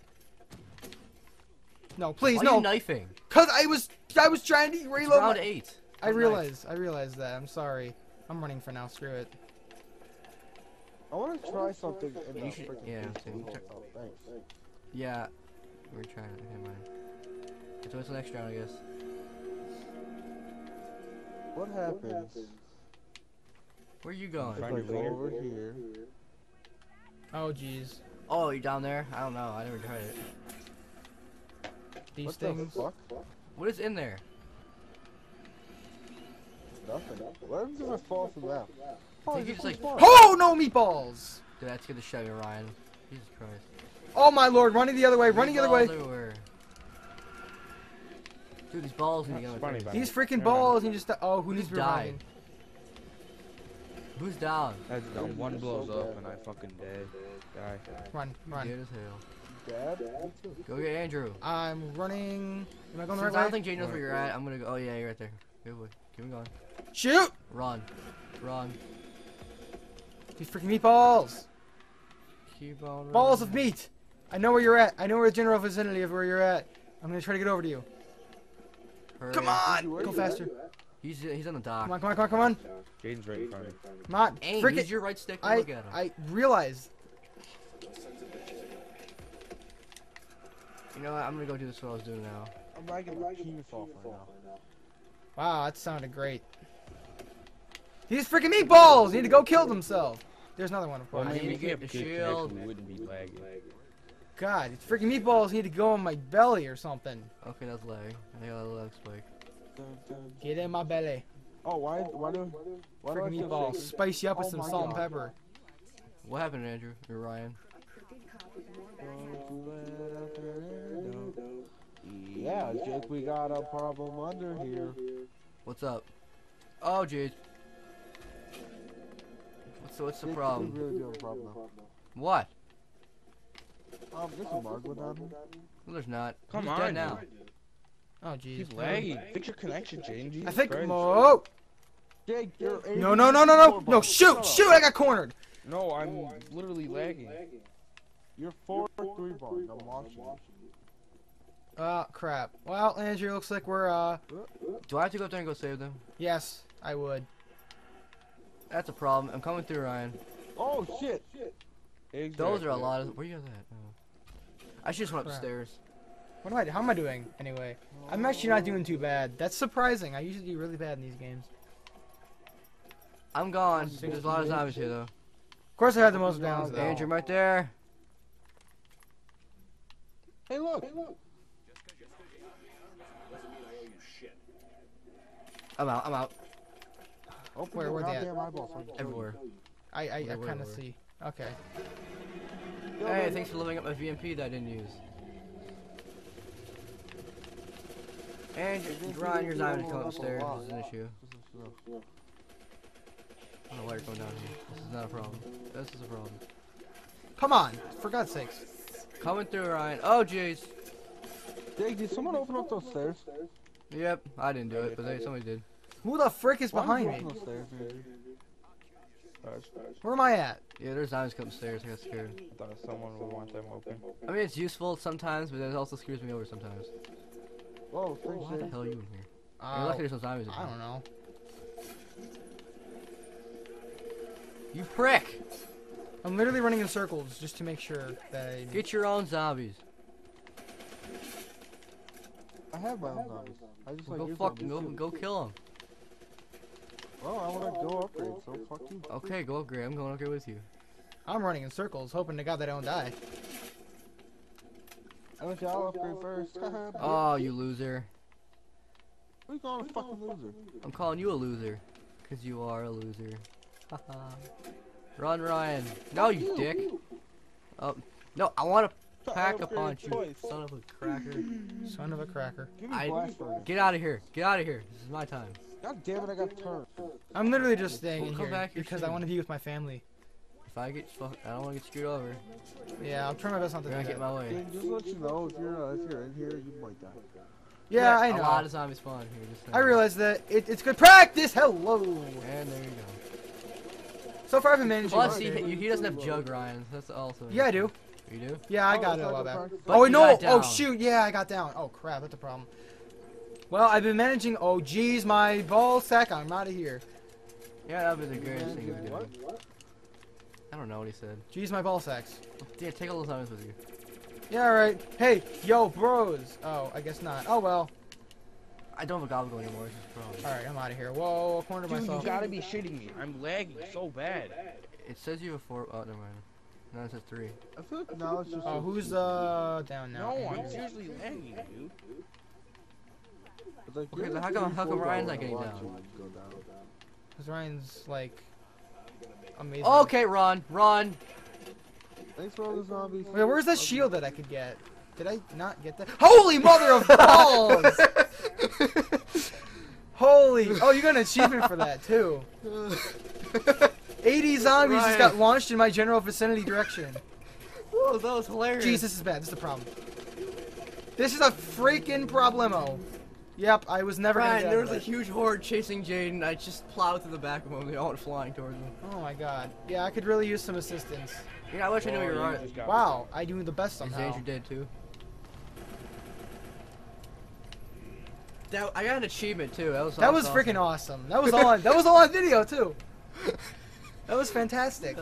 No, please, Why are no. you knifing? Cause I was... I was trying to It's reload round my... eight. I Don't realize. I realize that. I'm sorry. I'm running for now. Screw it. I want to try something in the You should- freaking yeah, baseball. same. Oh, thanks. knife. Yeah. We're trying to. Never mind. So what's the next round, I guess? What happens Where are you if going? Find I your go leader. over here? Oh, jeez. Oh, you're down there? I don't know. I never tried it. These What things. the fuck? What is in there? Nothing. What happens if I fall from that? Oh, think you it's just, a like- cool spot. Oh, no meatballs! Dude, that's good to show you, Ryan. Jesus Christ. Oh, my lord. Running the other way. Running the other way. Balls everywhere. Dude, these balls need to That's go funny, in but- These freaking Yeah. balls. And you just... Oh, who Who's needs reviving? died? Who's down? That's dumb. One You're blows so up bad. and I fucking dead. Die. Run. Run. Good as hell. Dad? Me too. Go get Andrew. I'm running... Am I going the Since right I don't way? think Jay knows where you're at, I'm gonna go. Oh, yeah, you're right there. Good boy. Keep him going. Shoot! Run. Run. These freaking meatballs. Keep on Balls of running. meat. I know where you're at. I know where the general vicinity of where you're at. I'm gonna try to get over to you. Hurry. Come Where on! Go you faster. He's he's on the dock. Come on, come on, come on, come on. Jaden's right in front of me. Come on. Aim. Frick Use it. your right stick to I, look at him. I realize. You know what? I'm gonna go do this what I was doing now. I'm lagging my keys off right now. Wow, that sounded great. These freaking meatballs need to go kill themselves. There's another one, of Well, course. I mean, need if to you get have the good shield. connection, we wouldn't be lagging. God, these freaking meatballs need to go on my belly or something. Okay, that's lag. I got a lag spike. Dun, dun. Get in my belly. Oh, why? Why do? Why do I Freaking feel meatballs. shaky? Spice you up with Oh some my salt and God. pepper. What happened, Andrew? Or Ryan? Yeah, Jake, we got a problem under here. What's up? Oh, jeez. What's what's the Jake, problem? We really do have a problem now. What? Um, there's a Margaret down here. No, there's not. Come Who's on, dead now? dude. Oh, jeez. He's lagging. Fix your connection, Jaden. Jesus I think. Christ. Oh! Jake, you're No, no, no, no, no! No, shoot! Shoot! I got cornered! No, I'm literally lagging. You're four three bars. I'm watching. you. Oh, crap. Well, Andrew, looks like we're, uh... Do I have to go up there and go save them? Yes, I would. That's a problem. I'm coming through, Ryan. Oh shit! Exactly. Those are a lot of. Where you guys at? Oh. I should just went Crap. upstairs. What am I, how am I doing, anyway? I'm actually not doing too bad. That's surprising. I usually do really bad in these games. I'm gone. There's a lot of zombies here, though. Of course I had the most downs, though. Andrew, I'm right there. Hey, look! I'm out. I'm out. Open Where- your where they at? goddamn eyeballs so I can kill you. Everywhere. I, I, I Wait, wait, kind of wait. see. Okay. Yo, Hey, man. thanks for living up my V M P that I didn't use. And Ryan, you're not gonna come upstairs. This is an issue. I don't know why you're going down here. This is not a problem. This is a problem. Come on, for God's sakes. Coming through, Ryan. Oh, jeez. Jake, did someone open up those stairs? Yep, I didn't do it, but they, somebody did. Who the frick is Why behind did me? you open those stairs, Andrew? Where am I at? Yeah, there's zombies coming upstairs. I got scared. I thought someone would want them open. I mean, it's useful sometimes, but it also screws me over sometimes. Whoa, thanks, Why the Jay. hell are you in here? You're Uh, lucky there's no zombies in I here. don't know. You prick! I'm literally running in circles just to make sure that I... Get your own zombies. I have my own zombies. I just Well, like go your fuck, zombies, go, too. go kill them. Well, I want to go upgrade, so fuck you. Okay, go upgrade. I'm going upgrade with you. I'm running in circles, hoping to God that I don't die. I want y'all upgrade first. Haha, Oh, you loser. Who you calling a fucking loser? I'm calling you a loser. Because you are a loser. Haha. Run, Ryan. No, you dick. Oh, no, I want to pack a upgrade punch, you twice. son of a cracker. Son of a cracker. Give me I- blast furnace. Get out of here. Get out of here. This is my time. God damn it, I got turned. I'm literally just staying Well, in come here back here because I soon. want to be with my family. If I get fuck, I don't want to get screwed over. Yeah, I'll try my best not to You're do gonna get that. my way. Dude, just to let you know, if you're uh, if you're in here, you might die. Yeah, I A lot know. of zombies spawn here. Just saying. I realize that it, it's good practice. Hello. And there you go. So far I've been managing. Plus, he, okay. he, he doesn't have jug, Ryan. That's also. Yeah, I do. You do? Yeah, I Oh, got it it's a while like a back. practice. But Oh you no! got Oh down. shoot! Yeah, I got down. Oh crap! That's the problem. Well, I've been managing. Oh geez, my ball sack. I'm out of here. Yeah, that would be the greatest thing you could do. What? I don't know what he said. Geez, my ball sacks. Yeah, take all those zombies with you. Yeah, alright. Hey, yo, bros. Oh, I guess not. Oh well. I don't have a gobble anymore. It's just a problem. Alright, I'm out of here. Whoa, I cornered Dude, you myself. gotta be shitting me. I'm lagging so bad. It says you have four. Oh, never mind. No, it says three. I feel like now it's just. Oh, who's uh down now? No, I'm seriously lagging, dude. It's like, Okay, you're then how like come- how come thirty-four Ryan's not dollars getting watch down? it go down. Because Ryan's like amazing. Okay, run, run. Thanks for all the zombies. Wait, where's that shield that I could get? Did I not get that? Holy mother of balls! Holy! Oh, you got an achievement for that too. eighty zombies just got Ryan. launched in my general vicinity direction. Whoa, that was hilarious. Jeez, this is bad. This is the problem. This is a freaking problemo. Yep, I was never Ryan, gonna get there out was of a it. huge horde chasing Jaden. I just plowed through the back of them. They all went flying towards him. Oh my god. Yeah, I could really use some assistance. Yeah, I wish I knew Oh, you were you right. just got- Wow, I do the best Is somehow. Andrew dead too? That, I got an achievement too. That was That was awesome. freaking awesome. That was all on. That was all on video too. That was fantastic.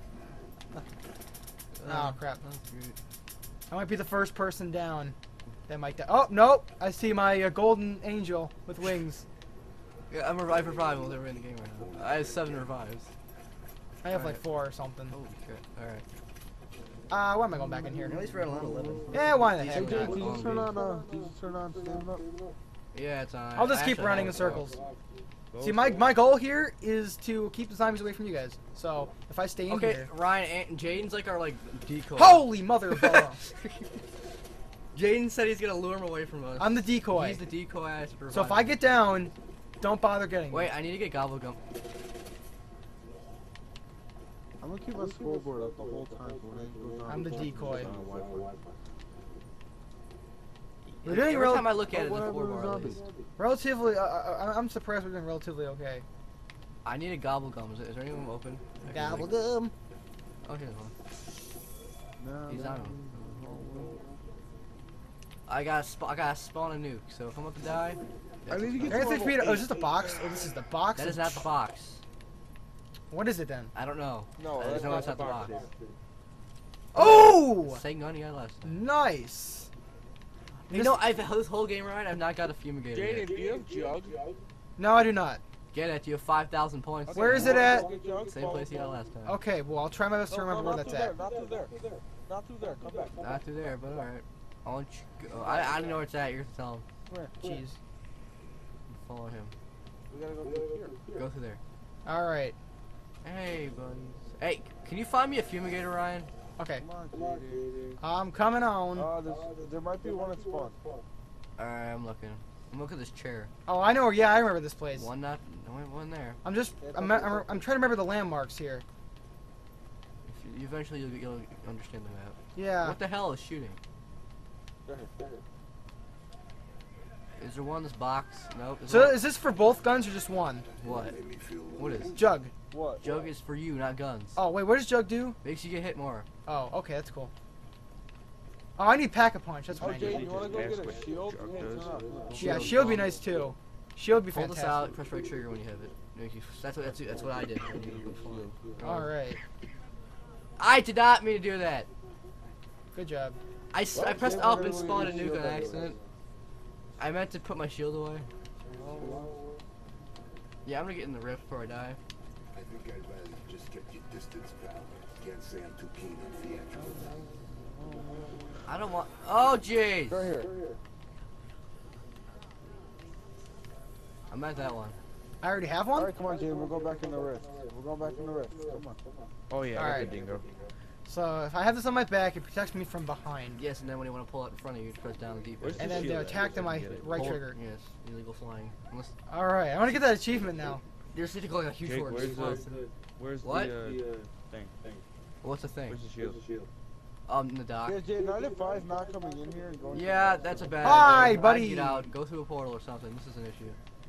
Oh crap! That was great. I might be the first person down. That might die. Oh nope! I see my uh, golden angel with wings. Yeah, I'm revived revival. They're in the game right now. I have seven revives. I have like Alright. four or something. Holy shit! All right. Uh, why am I going back in here? At least we're at eleven. Yeah, why the Hey, heck Jay, not? can you just turn on, uh, can you just turn on stand up? Yeah, it's on. I'll just keep Actually, running I in have- circles. Go See, my my goal here is to keep the zombies away from you guys. So if I stay in Okay, here, Ryan and Jaden's like our like decoy. holy mother of balls! Jaden said he's gonna lure him away from us. I'm the decoy. He's the decoy. I have to So if revive I him. get down, don't bother getting me. Wait, I need to get gobble gum. I'm gonna keep my scoreboard up the whole time. So when it goes down, I'm the it's on decoy. Wi-Fi. We're doing Every rel time I look at Oh, it, what the four happened to bar at zombies? least. Relatively, uh, I, I'm surprised we're doing relatively okay. I need a gobble gum. Is, it, is there anyone open? I can, like- gum. Oh, here's one. No, He's no. on him. I got sp I got spawn a nuke. So if I'm about to die, I need to get Anything to for me to, level oh, is this the box? Oh, this is the box? that is not the box. What is it then? I don't know. No, I just that's know not it's the not the box. box. Oh! Same gun you got last time. Nice. You know, I've this whole game right. I've not got a fumigator Jaden, yet. do you have jug? No, I do not. Get it. You have five thousand points. Where is it at? Same place you got last time. Okay, well, I'll try my best to remember where that's at. Not through there. Not through there. Come back. Not through there, but alright. I want you go. I, I don't know where it's at. You're gonna tell him. Where? Jeez. Follow him. We gotta go through here. Go through there. Alright. Hey, buddies. Hey, can you find me a fumigator, Ryan? Okay. Come on, J D. I'm coming on. Uh, there's, there might be one at spawn. Alright, I'm looking. I'm looking at this chair. Oh, I know. Yeah, I remember this place. One not. No, one there. I'm just. I'm, I'm, I'm trying to remember the landmarks here. If you, eventually you'll, you'll understand the map. Yeah. What the hell is shooting? Is there one in this box? Nope. Is So there- is this for both guns or just one? what? What is? Jug. What? Jug is for you, not guns. Oh wait, what does Jug do? Makes you get hit more. Oh, okay, that's cool. Oh, I need Pack-a-Punch. That's Oh, what I Jay, need. you wanna go Ask get a what shield? Jug Hey, does. turn off. Yeah, Shield shield be bomb. nice too. Shield be Pull this fantastic. out, press right trigger when you have it. Make you, that's what that's, that's what I did. When you go flying. All right, I did not mean to do that. good job. I, s- Well, I pressed Jay, up whatever and spawned a your nuke shield on anyway. accident. I meant to put my shield away. Yeah, I'm gonna get in the rift before I die. I think I'd rather just get your distance, pal. Can't say I'm too keen on theatrical. I don't want. Oh jeez. Right here. I'm at that one. I already have one. Alright, come on, Jay, we'll go back in the rift. We'll go back in the rift. Come on. Oh yeah, All I got right. the dingo. So if I have this on my back, it protects me from behind. Yes, and then when you want to pull out in front of you, you press down the D-pad. Where's And the then to shield at? attack them, I Get it. right Hold- trigger. Yes, illegal flying. Unless All right, I want to get that achievement now. you're sitting like a huge Jake, horse. where's the where's What? the uh, thing? What's the thing? Where's the shield? Um, in the dock. Yeah, Jay, ninety-five not coming in here and going. Yeah, that's a bad Hi, idea. I'd buddy. Get out. Go through a portal or something. This is an issue.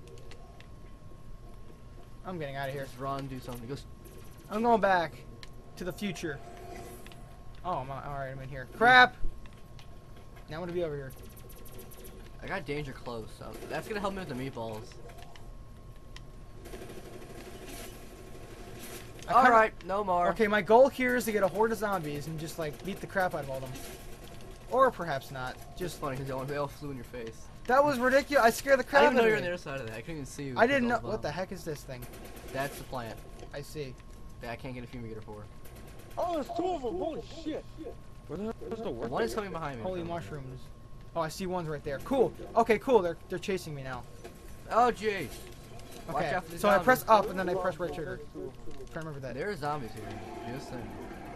I'm getting out of here. Just run, do something. Go. s- I'm going back to the future. Oh, I'm all right. I'm in here. Crap. Now I'm gonna be over here. I got danger close, so that's gonna help me with the meatballs. I kinda- All right, no more. Okay, my goal here is to get a horde of zombies and just like beat the crap out of all of them. Or perhaps not. Just Just funny because they all, they all flew in your face. that was ridiculous. I scared the I crap didn't out know of you were on the me. other side of that. I couldn't even see you. I didn't know. because all What the bomb. heck is this thing? That's the plant I see. that I can't get a fumigator for. Oh, there's two of them. Holy shit. Where the hell is the work? One is coming behind me. Holy mushrooms. Oh, I see ones right there. Cool. Okay, cool. They're they're chasing me now. Oh jeez. Watch Okay. out for the So I zombies. press up and then I press right trigger. Try to remember that. There are zombies here. Just saying.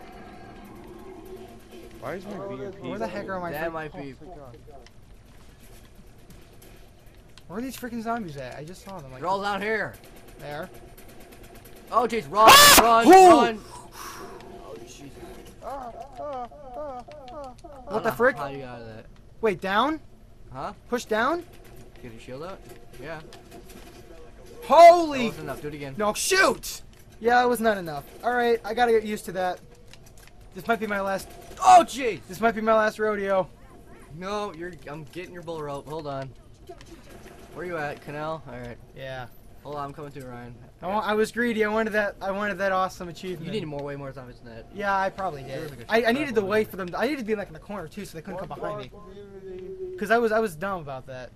Why is my Oh, V M P? Where the heck are my? That Frick- might be. Oh, my God. Where are these freaking zombies at? I just saw them. Like They're all down here. there. Oh jeez, run, run, Who? run. Oh Jesus. Ah, ah, ah, ah, ah. What the frick? How you got out of that? Wait, down? Huh? Push down? Get your shield out? Yeah. That Holy! wasn't enough. Do it again. No, shoot! Yeah, it was not enough. All right, I gotta get used to that. This might be my last. Oh jeez. This might be my last rodeo. No, you're. I'm getting your bull rope. Hold on. Where you at, Canal? All right. Yeah. Hold on, I'm coming through, Ryan. I, wa- I was greedy. I wanted that. I wanted that awesome achievement. You need more, way more zombies than that. Yeah, I probably There did. was like a I, I crap needed to over wait there. for them. To, I needed to be like in the corner too, so they couldn't come One behind me. bar community. Cause I was I was dumb about that.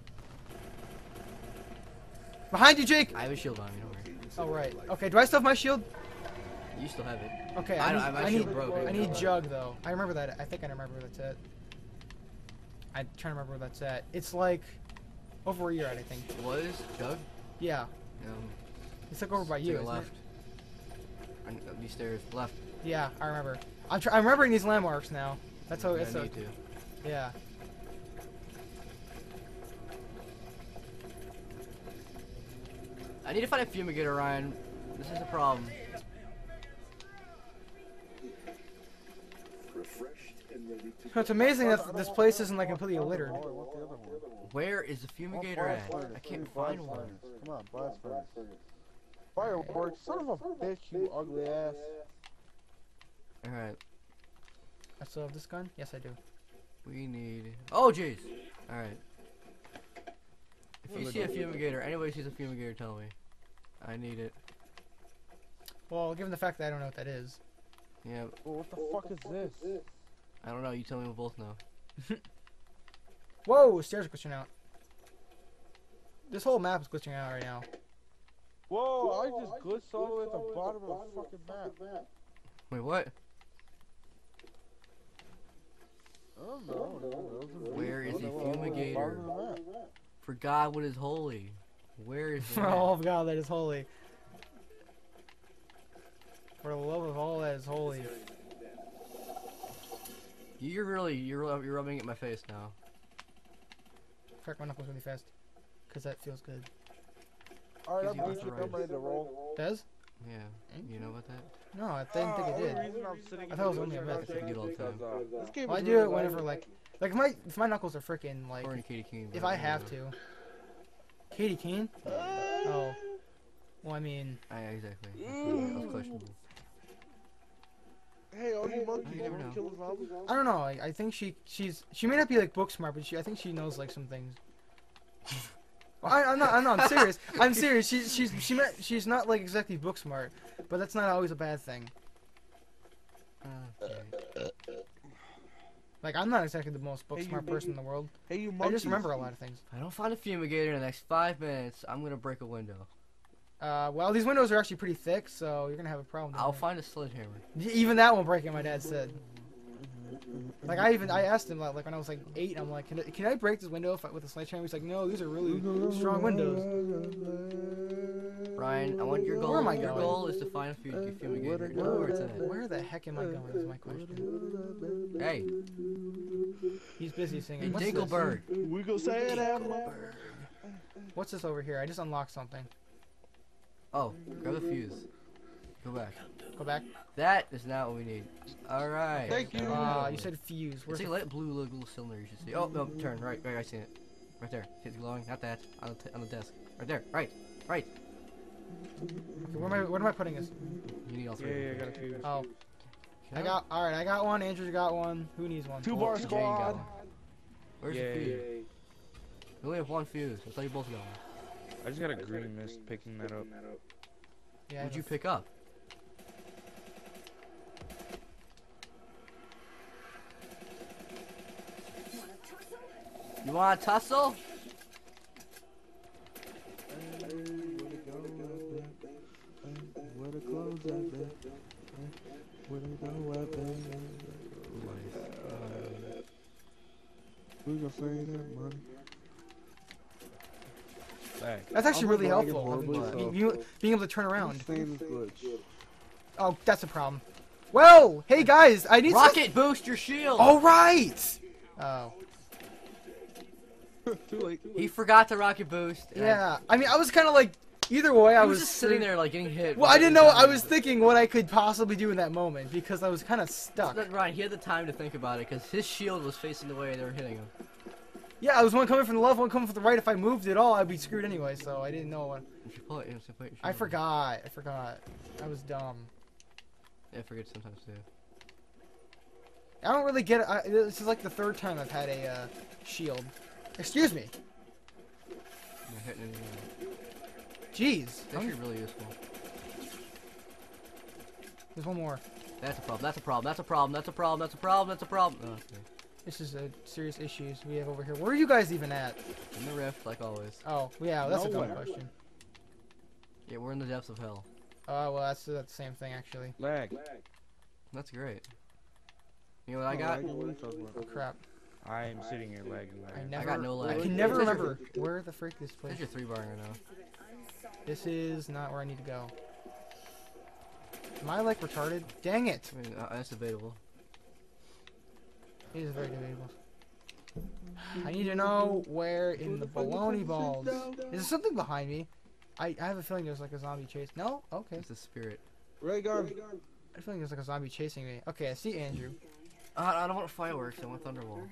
Behind you, Jake. I have a shield on me. Don't worry. Oh right. Okay. Do I still have my shield? You still have it. Okay. I I don't- need. my I shield need, broke. I need Jug though. I remember that. I think I remember where that's at. I'm trying to remember where that's at. It's like over where you're at, I think. What is Jug? Yeah. Um, It's like over by to you. your isn't it? left. And, uh, these stairs, left. Yeah, I remember. I'm, tr- I'm remembering these landmarks now. That's how You're it's. gonna A, need to. yeah. I need to find a fumigator, Ryan. This is a problem. Refreshed and ready to So it's amazing that this place isn't like completely littered. Oh, I want the other one. Where is the fumigator Blast at? furnace, I give can't me find blast one. furnace. Come on, blast furnace. Fireworks, son of a bitch, you ugly ass. Alright, I still have this gun? Yes, I do. we need. Oh, jeez! Alright. If you see a fumigator, anybody sees a fumigator, tell me. I need it. Well, given the fact that I don't know what that is. Yeah, Well, what the fuck is this? I don't know. You tell me. We'll both know. Whoa, stairs are glitching out. This whole map is glitching out right now. Whoa, I just glitched all the way at the bottom of the fucking map. Wait, what? I don't know. I don't know. Where is the I don't know. fumigator? Bottom of the map. For God, what is holy? Where is it? For all of God that is holy. For the love of all that is holy. You're really, you're, rub- you're rubbing it in my face now. Crack my knuckles really fast. Because that feels good. Alright, I'm Because good. you I'm ready to roll. Does? Yeah. You know about that? No, I didn't think it did. I thought it was only a myth. I do it all the time. This game Well, I is do really it whenever, light. like... Like, if my, if my knuckles are freaking, like... Or in Katie King. If I have to. Katie Keene? Oh. Well, I mean, I, exactly. That was questionable. Hey, all you monkeys, You you never wanna know. kill a zombie? I don't know. I, I think she she's she may not be like book smart, but she I think she knows like some things. Well, I, I'm not. I'm not. I'm serious. I'm serious. She's she's she met, she's not like exactly book smart, but that's not always a bad thing. Okay. Like I'm not exactly the most book Hey, you smart person in the world. Hey, you I monkeys. just remember a lot of things. If I don't find a fumigator in the next five minutes, I'm gonna break a window. Uh, well, these windows are actually pretty thick, so you're gonna have a problem. I'll doing find a sledgehammer. it. Even that won't break it. My dad said. Like I even I asked him like, like when I was like eight, I'm like, can I, can I break this window if I, with a sledgehammer? He's like, no, these are really strong windows. Ryan, I want your goal. Where am I your going? goal is to find a fu- fumigator. Know where it's at. Where the heck am I going? Is my question. Hey, He's busy hey, singing. What's this? Dinkelberg. We go say it out. What's this over here? I just unlocked something. Oh, grab the fuse. Go back. Go back. That is not what we need. All right. Thank you. Uh, you said fuse. It's Where's like a the light blue little, little cylinder. You should see. Oh no, turn right. Right, I see it. Right there. See it glowing? Not that. On the t on the desk. Right there. Right. Right. okay, where am I? Where am I putting this? You need all Yeah, three. yeah, I got a few. Oh, I got. All right, I got one. Andrew's got one. Who needs one? Two Oh, bar Jane got squad. one. Where's Yay. the fuse? We only have one fuse. I thought you both got one. I just got a green mist picking that up. Yeah. I What'd you have pick up? You want a tussle? Where the clothes at, babe? Where they go at, babe? We gonna say that money. Back. a- That's actually I'm really lagging helpful. horribly, having- so- being, being able to turn I'm around. saying this glitch. Oh, that's a problem. Whoa! Hey guys, I need some- Rocket boost your shield! All right. Oh. Too late. He forgot to rocket boost. and Yeah. I mean, I was kind of like, either way, I I was was just sitting screwed. there like getting hit. Well, I didn't know. I was thinking what I could possibly do in that moment because I was kind of stuck. But Ryan, he had the time to think about it because his shield was facing the way they were hitting him. Yeah, I was one coming from the left, one coming from the right. If I moved at all, I'd be screwed anyway. So I didn't know what. You should pull it. You should put your I shield. forgot. I forgot. I was dumb. Yeah, I forget sometimes too. I don't really get it. I, this is like the third time I've had a uh, shield. Excuse me. You're hitting it anyway. Jeez. It's I'm- actually really useful. There's one more. That's a problem. That's a problem. That's a problem. That's a problem. That's a problem. That's a problem. Oh, okay. This is a serious issues we have over here. Where are you guys even at? In the rift, like always. Oh, yeah, that's a dumb Nowhere. question. Yeah, we're in the depths of hell. Oh, well, that's, that's the same thing, actually. Lag. That's great. You know what I Oh, got? lagging, what are you talking Oh, about? crap. I am sitting here lagging. I man. never, got no lag. I can never It says your- remember where the frick this place There's your three bar right now. This is not where I need to go. Am I, like, retarded? Dang it! I mean, uh, that's debatable. It is very debatable. I need to know where in the baloney balls. Is there something behind me? I, I have a feeling there's like a zombie chase. No? Okay. It's the spirit. Ray gun. I have a feeling there's like a zombie chasing me. Okay, I see Andrew. Uh, I don't want fireworks. I want Thunderwall.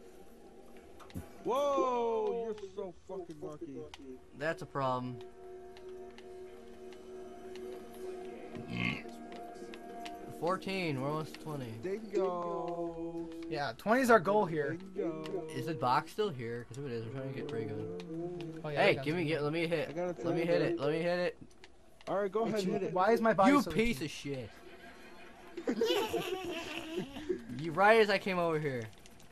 Whoa, you're so fucking lucky. That's a problem. fourteen. We're almost twenty. Dingo. Yeah, twenty is our goal here. Dingo. Is the box still here? Because if it is, we're trying to get ray gun. Oh, yeah, Hey, I got give me, some. get, let me I hit. gotta Let me tell hit you. it. Let me hit it. Alright, go ahead, hit it. Why is my body You so piece itchy? of shit. You right as I came over here.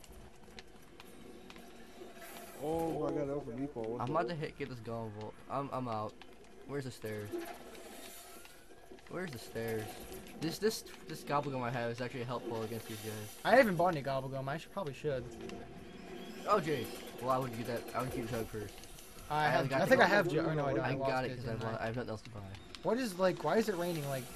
Oh, I got over meatball. What I'm the- about to hit get this gun vault. I'm I'm out. Where's the stairs? Where's the stairs? This this this gobblegum I have is actually helpful against these guys. I haven't bought any gobblegum. I should probably should. Oh jeez. Well, I would get that. I would keep Chug first. I I have. got I the think I gold- have. Ju- oh, no, I don't. I lost got it it, because didn't I, I? I have nothing else to buy. What is like? Why is it raining like?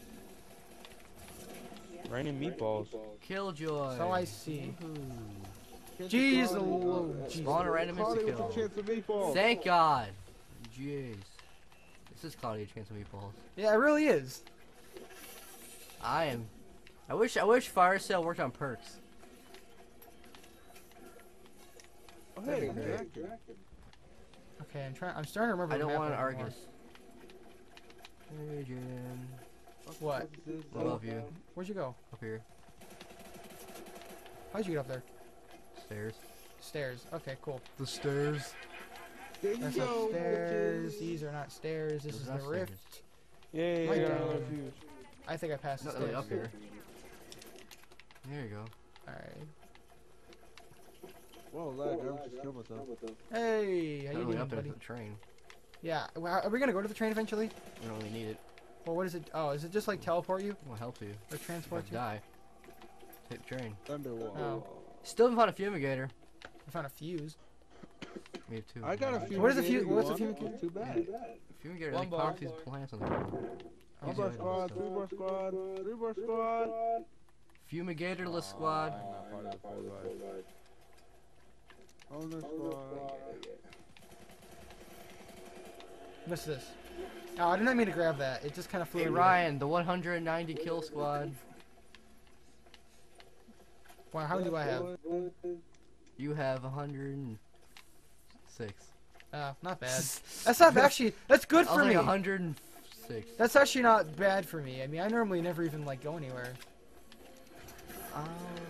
Raining meatballs. Killjoy. So I see. Woohoo. Jeez, Claudia. oh, jeez. Spawn a random Claudia with a insta chance of meatball. kill. Thank God. Jeez. This is Claudia Chance of Meatballs. Yeah, it really is. I am. I wish I wish Fire Sale worked on perks. Oh, hey, That'd be great. Jack. Okay, I'm trying. I'm starting to remember. I the don't map want an a little more. Argus. Hey, Jim. What? I love you. Where'd you go? Up here. How'd you get up there? Stairs. Stairs. Okay, cool. The stairs. There you That's go, upstairs. bitches. These are not stairs. This Those is are the stairs. rift. Yeah, yeah, My yeah, God. I love you. I think I passed the Not really stairs. up here. There you go. Alright. Whoa, lag, I just killed myself. Hey, how Not you really doing, up there buddy? to the train. Yeah. Well, are we gonna go to the train eventually? We don't really need it. Or what is it? Oh, is it just like teleport you We'll help you. or If transport you you? die. Take the train. Thunderwall. Oh. Still haven't found a fumigator. I found a fuse. Me too. I got a few. What is a fu- what's a fumigator? Too bad. Fumigator One like bar. pops these plants on the ground. One Easy bar items, squad, so. three bar squad, three bar squad. Fumigatorless squad. I'm not part of the full life. Owner squad. What's this? Oh, I did not mean to grab that. It just kind of flew. Hey in. Ryan, the one hundred ninety kill squad. Wow, how many do I have? You have one hundred six. Oh, not bad. That's not actually. That's good I was for like me. one hundred six. That's actually not bad for me. I mean, I normally never even like go anywhere. Oh,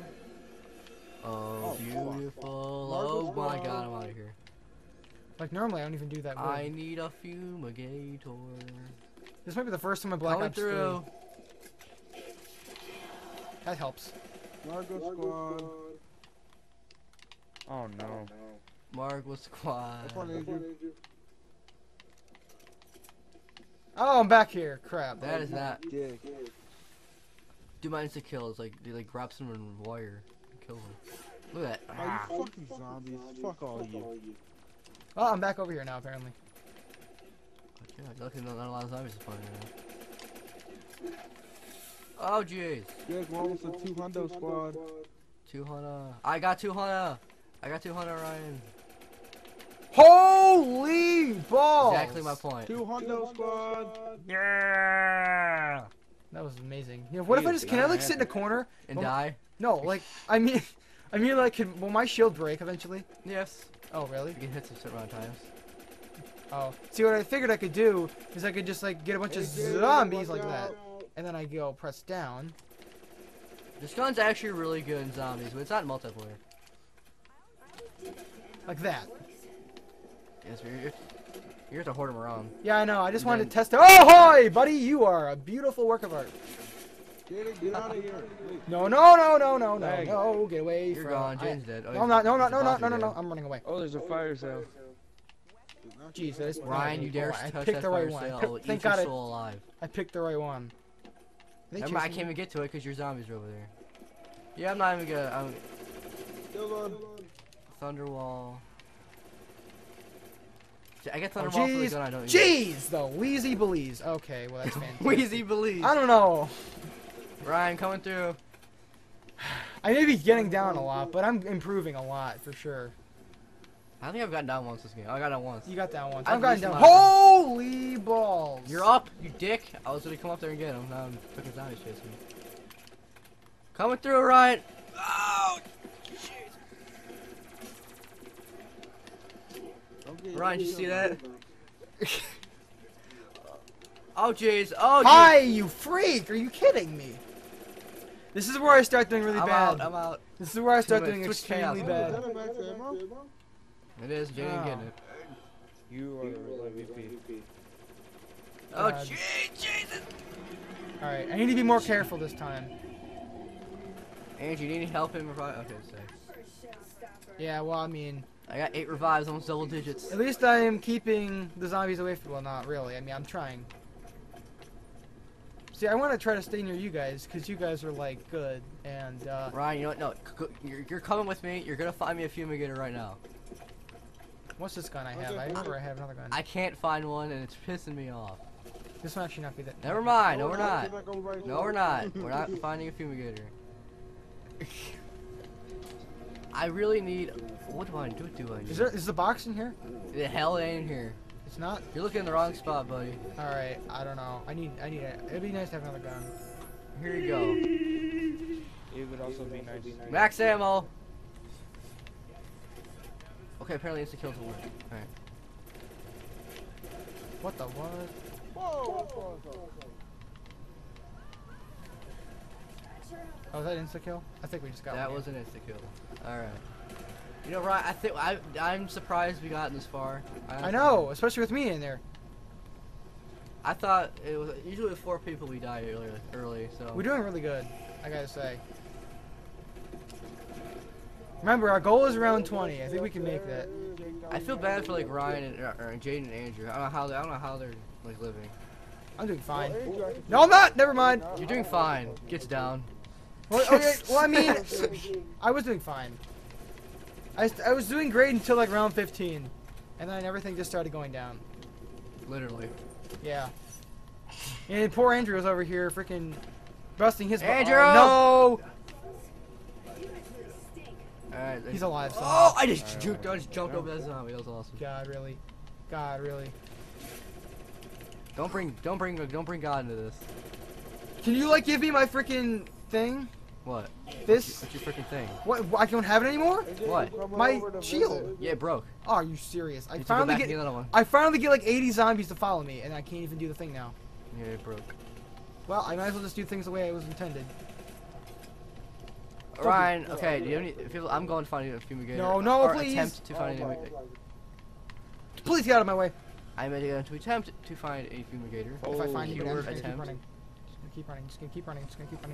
Oh, beautiful. Marvel Oh my squad. god, I'm out of here. Like normally, I don't even do that. I Good. need a fumigator. This might be the first time I Black Coming Ops through. three. That helps. Margo squad. Oh no. Margo squad. Up on Andrew. Oh, I'm back here. Crap. That is not. Dick. Do my insta kills. Like, they like grab someone in wire and kill them. Look at that. Oh, Ah. you fucking zombies. Fuck all of you. Oh, I'm back over here now. Apparently. Yeah, luckily not, not a lot of zombies are spawning right now. Oh jeez. Dick, we're almost a two hundo squad. two hundred. I got two hundred. I got two hundred, Ryan. Holy balls! Exactly my point. Two hundo squad. Yeah. That was amazing. You know, what if I just can I like sit in a corner? And Well, die? No, like I mean, I mean like can will my shield break eventually? Yes. Oh really? You can hit some certain amount of times. Oh, see what I figured I could do is I could just like get a bunch of Hey, Jay, zombies watch like that, out. and then I go press down. This gun's actually really good in zombies, but it's not in multiplayer. Like that. Yes, you're, you're, you have to hoard them around. Yeah, I know. I just And wanted then- to test it. Oh, hi, buddy! You are a beautiful work of art. Get it, get out of here. Please. No, no, no, no, no, no, Hey. no! Get away You're from. gone. I- Jane's dead. Oh, No, I'm not. No, no, he's no, no, about no, to no, be no! dead. I'm running away. Oh, there's a fire sale. Jeez, I just. Ryan, you dare oh, I touch picked that the right fire one. sale, I I will picked- eat Thank your God I, soul alive. I picked the right one. Are they Remember, I chasing can't me? even get to it because your zombies are over there. Yeah, I'm not even gonna. I'm Kill one. Thunderwall. I get Oh, Thunderwall for the jeez, gun I don't use. jeez, though, Wheezy Belize. Okay, well that's fantastic. Wheezy believes. I don't know. Ryan coming through. I may be getting down a lot, but I'm improving a lot for sure. I don't think I've gotten down once this game. I got down once. You got down once. At I've gotten least down. my- Holy balls! You're up, you dick. I was gonna come up there and get him. Now I'm fucking zombies chasing me. Coming through, Ryan. Oh, Don't get Ryan, did you your see shield that? Oh jeez. Oh Hi, jeez. you freak! Are you kidding me? This is where I start doing really I'm bad. out. I'm out. This is where I start Too doing much- switch chaos. extremely over. Is bad. that a max ammo? It is. Jay ain't getting it. You are the real M V P. Oh God. jeez, Jesus. All right, I need to be more careful this time. Angie, you need help him revive? Okay, say. Yeah, well, I mean, I got eight revives, almost double digits. at least I am keeping the zombies away from. Well, not really. I mean, I'm trying. See, I want to try to stay near you guys because you guys are like good and. uh... Ryan, you know what? No, c- c- you're, you're coming with me. You're gonna find me a fumigator right now. What's this gun I have? I remember I have another gun. I can't find one, and it's pissing me off. This one actually not be that. Never mind. No, Oh, we're no, not. get back over right No, here. we're not. We're not finding a fumigator. I really need. What do I do? Do I need? Is there is the box in here? The hell ain't in here. It's not. You're looking in the wrong spot, buddy. All right, I don't know. I need I need it. It'd be nice to have another gun. Here you go. It would also be nice. Max ammo. Okay, apparently insta kills will work. Alright. What the what? Whoa! Oh, was that insta kill? I think we just got That one was an insta kill. All right. You know, Ryan, I think I I'm surprised we gotten this far. here. I know, especially with me in there. I thought it was usually with four people we die early, early. So We're doing really good, I gotta say. Remember, our goal is around twenty. I think we can make that. I feel bad for like Ryan and or, or Jaden and Andrew. I don't know how they, I don't know how they're like living. I'm doing fine. No, I'm not. Never mind. You're doing fine. Gets down. Well, okay, well, I mean, I was doing fine. I, st- I was doing great until like round fifteen, and then everything just started going down. Literally. Yeah. And poor Andrew was over here freaking busting his. bu- Andrew! Oh, All right. no! He's alive. Somehow. Oh, I just juked. I just jumped over that zombie. That was awesome. God, really? God, really? Don't bring, don't bring, don't bring God into this. Can you like give me my freaking thing? What? This? What's your freaking thing? What? I don't have it anymore? What? My shield. Yeah, it broke. Oh, are you serious? I You need to go finally back get. and get another one. I finally get like eighty zombies to follow me, and I can't even do the thing now. Yeah, it broke. Well, I might as well just do things the way it was intended. Ryan, okay. Do you have any? People, I'm going to find a fumigator. No, no, or please. Attempt to find any. Please get out of my way. I'm going to attempt to find a fumigator. If I find you, Keyword I'm just gonna keep attempt. running. Just gonna keep running. Just gonna keep running. Just gonna keep running.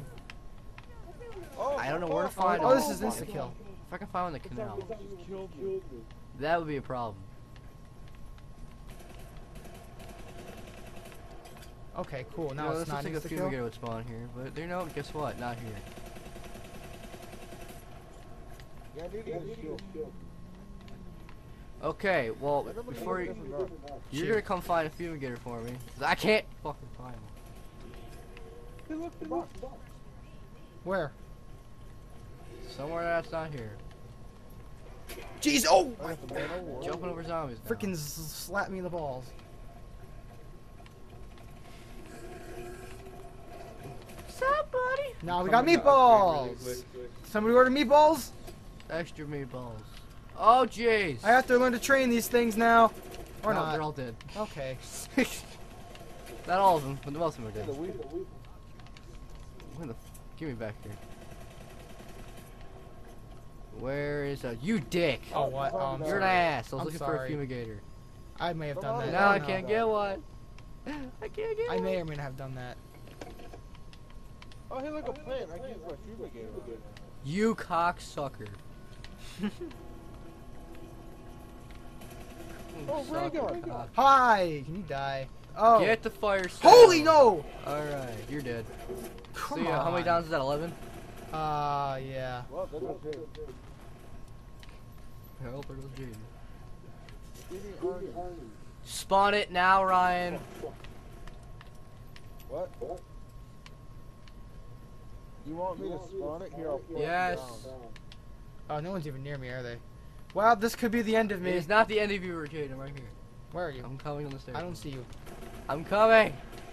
I don't know where to find Oh, one. this is insta kill. If I can find one in the canal, Killed me. that would be a problem. Okay, cool. You Now know, it's this not looks like a insta kill. fumigator would spawn here, but you know, guess what? Not here. Yeah, I need to get a shield. Okay, well, before you, you're gonna come find a fumigator for me, 'cause I can't fucking find one. Hey, look, the box. Where? Somewhere that's not here. Jeez! Oh! I got the man of war. Jumping over zombies. now. Freaking slap me in the balls. Somebody. Now we got meatballs. Somebody order meatballs? Extra meatballs. Oh jeez. I have to learn to train these things now, or No, not. they're all dead. Okay. Not all of them, but most of them are The dead. weed. Where the? F Give me back here. Where is uh you dick? Oh what? Oh, I'm You're an sorry. ass. I was I'm looking sorry. for a fumigator. I may have done that. Now I don't can't know. get one. I can't get I one. may or may not have done that. Oh, hey, look, a plant. I can use my fumigator on it. You cocksucker. Oh, ray Sucker gun. cock. Hi! Can you die? Oh. Get the fire started. Holy no! Alright, you're dead. Come So yeah, on. how many downs is that? eleven? Uh, yeah. Well, that's okay. Oh, there goes Jaden. Give me Arnie. Spawn it now, Ryan. What? You want me to spawn it? Here, I'll put Yes. it down. Oh, no one's even near me, are they? Wow, this could be the end of me. It's not the end of you, Jaden. I'm right here. Where are you? I'm coming on the stairs. I don't see you. I'm coming.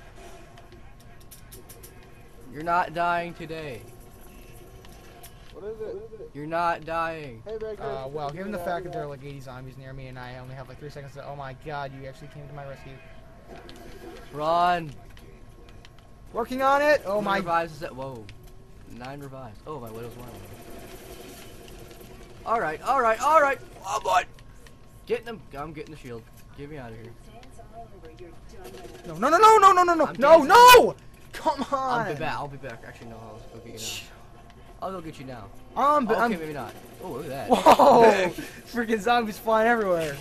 You're not dying today. What is it? You're not dying. Hey, back here. Uh, well, given the fact that there are like eighty zombies near me and I only have like three seconds to- oh my god, you actually came to my rescue. Run. Working on it! Oh How many my... revives is that? Whoa. Nine revives. Oh, my widow's one. Alright, alright, alright. Oh boy. Getting them. I'm getting the shield. Get me out of here. No, no, no, no, no, no, no, no, I'm no, dancing. no! Come on! I'll be back. I'll be back. Actually, no. I'll go get you now. I'll go get you now. Um, but okay, I'm... maybe not. Oh, look at that. Whoa! Freaking zombies flying everywhere.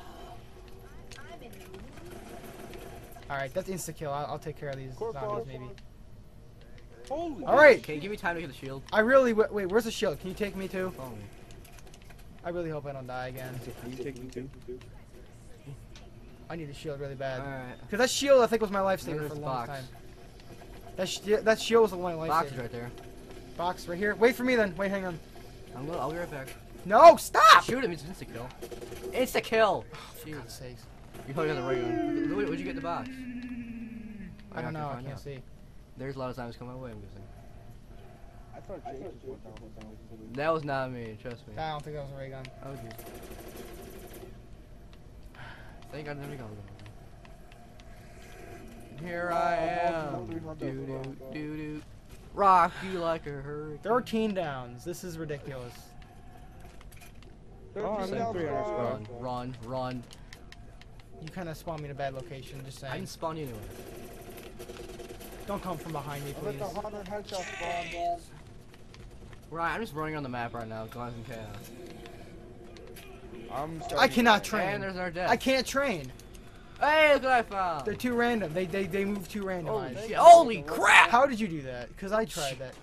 Alright, that's insta-kill. I'll, I'll take care of these zombies, maybe. Holy. Alright! Can you give me time to get the shield? I really... Wait, wait, where's the shield? Can you take me too? Follow me. I really hope I don't die again. Can you take me too? I need a shield really bad. Alright. Because that shield, I think, was my lifesaver There's for the the longest box. time. That, sh that shield was the one my Box is lifesaver. right there. Box right here. Wait for me then. Wait, hang on. I'm gonna, I'll be right back. No, stop! Shoot him, it's insta kill. Insta kill! For God's sakes. You probably got the right one. What, what'd you get in the box? I don't know. I find can't out. see. There's a lot of times coming my way, I'm guessing. I thought Jake just went down with down. That was not me, trust me. I don't think that was a ray gun. Oh, geez. Thank God I never got one. Here I am. Do do do do. Rock you like a hurricane. thirteen downs. This is ridiculous. Oh, I'm down three hundred Run, run, run. You kind of spawned me in a bad location, just I saying. didn't spawn you anywhere. Don't come from behind me, I'm at please. the hundred headshot spawn. Right, I'm just running on the map right now, causing chaos. I'm I cannot And train. there's our death. I can't train. Hey, look what I found. They're too random. They they they move too Holy randomized. shit! Holy crap! How did you do that? Because I tried that.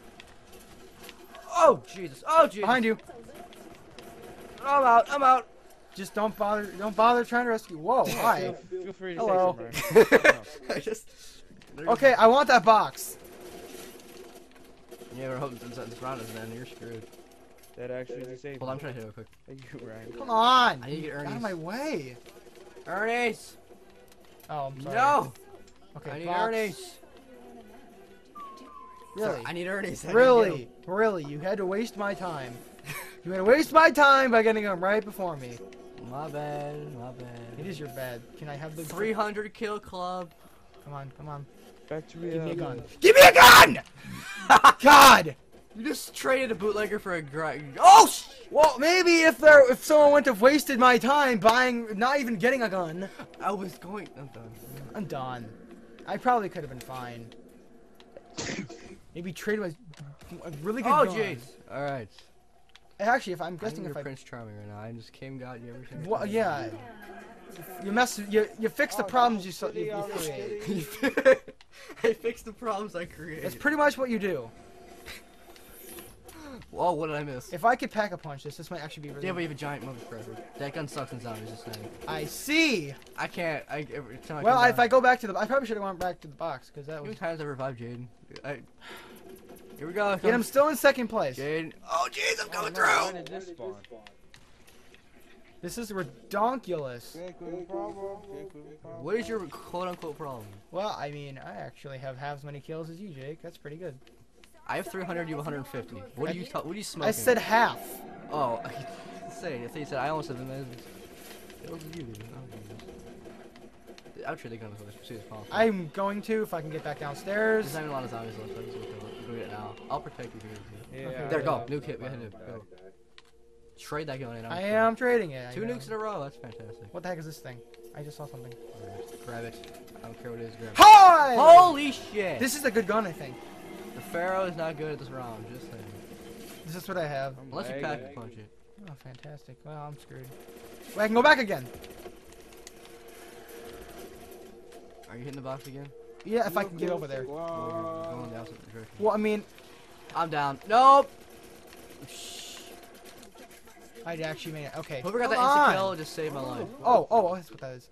Oh Jesus! Oh Jesus! Behind you. I'm out. I'm out. Just don't bother. Don't bother trying to rescue. Whoa. Hi. Feel free to Hello. say something. I just. Okay, I want that box. Yeah, we're hoping since this round is then you're screwed. That actually is safe. Hold on, I'm trying to hit it real quick. Thank you, Ryan. Come on. I need to get Get out of Ernie's. my way. Ernie's. Oh, I'm sorry. No. Okay, I need box. Ernie's. Really? I need Ernie's. I didn't get Really? 'em. Really? You had to waste my time. You had to waste my time by getting them right before me. My bad. My bad. It is your bad. Can I have the three hundred kill club. Come on, come on. Back to Give me a reality. gun. Give me a gun! God! You just traded a bootlegger for a grind. Oh! Sh Well, maybe if there, if someone wouldn't have wasted my time buying, not even getting a gun, I was going. I'm done. I'm done. I probably could have been fine. Maybe trade my a really good Oh gun. jeez. All right. Actually, if I'm I'm guessing your if I, Prince Charming right now. I just came, got you everything. well, yeah, you mess, you you fix the problems you so you, you create. I fixed the problems I created. That's pretty much what you do. Whoa, what did I miss? If I could pack a punch this, this might actually be really. Yeah, but you have a giant mother crusher. That gun sucks in zombies, just saying. I see. I can't. I every time I Well, come if I go back to the, I probably should have gone back to the box because that How many was. times I revived Jaden? I. Here we go. Yet I'm still in second place. Jaden. Oh jeez, I'm coming Oh, no, Why through. did this spawn? This is redonkulous. Genuine problem. Genuine problem. What is your quote-unquote problem? Well, I mean, I actually have half as many kills as you, Jake. That's pretty good. I have three hundred. You have one hundred fifty. What are you? ta- What are you smoking? I said half. Oh, I say. I thought you said. I almost said the most. It was you, dude. Oh, Jesus. I'm sure they're gonna as soon as possible. I'm going to if I can get back downstairs. There's not even a lot of zombies left. So I'm just gonna go- go get it now. I'll protect you here. Yeah. There, go. Nuke hit. Go ahead, nuke. Go. Trade that gun in. I am trading it. I Two know. nukes in a row. That's fantastic. What the heck is this thing? I just saw something. Alright, grab it. I don't care what it is. Grab it. Hi! Holy shit! This is a good gun, I think. The Pharaoh is not good at this round. Just saying. This is what I have. I'm Unless you lagging. pack a punch it. Oh, fantastic. Well, I'm screwed. Well, I can go back again. Are you hitting the box again? Yeah, if I can get over there. Oh, you're Wow. going the opposite direction. Well, I mean, I'm down. Nope. Shh. I actually made it. Okay. Whoever got Hold that insta on. kill just saved my life. Oh, oh, that's what that is.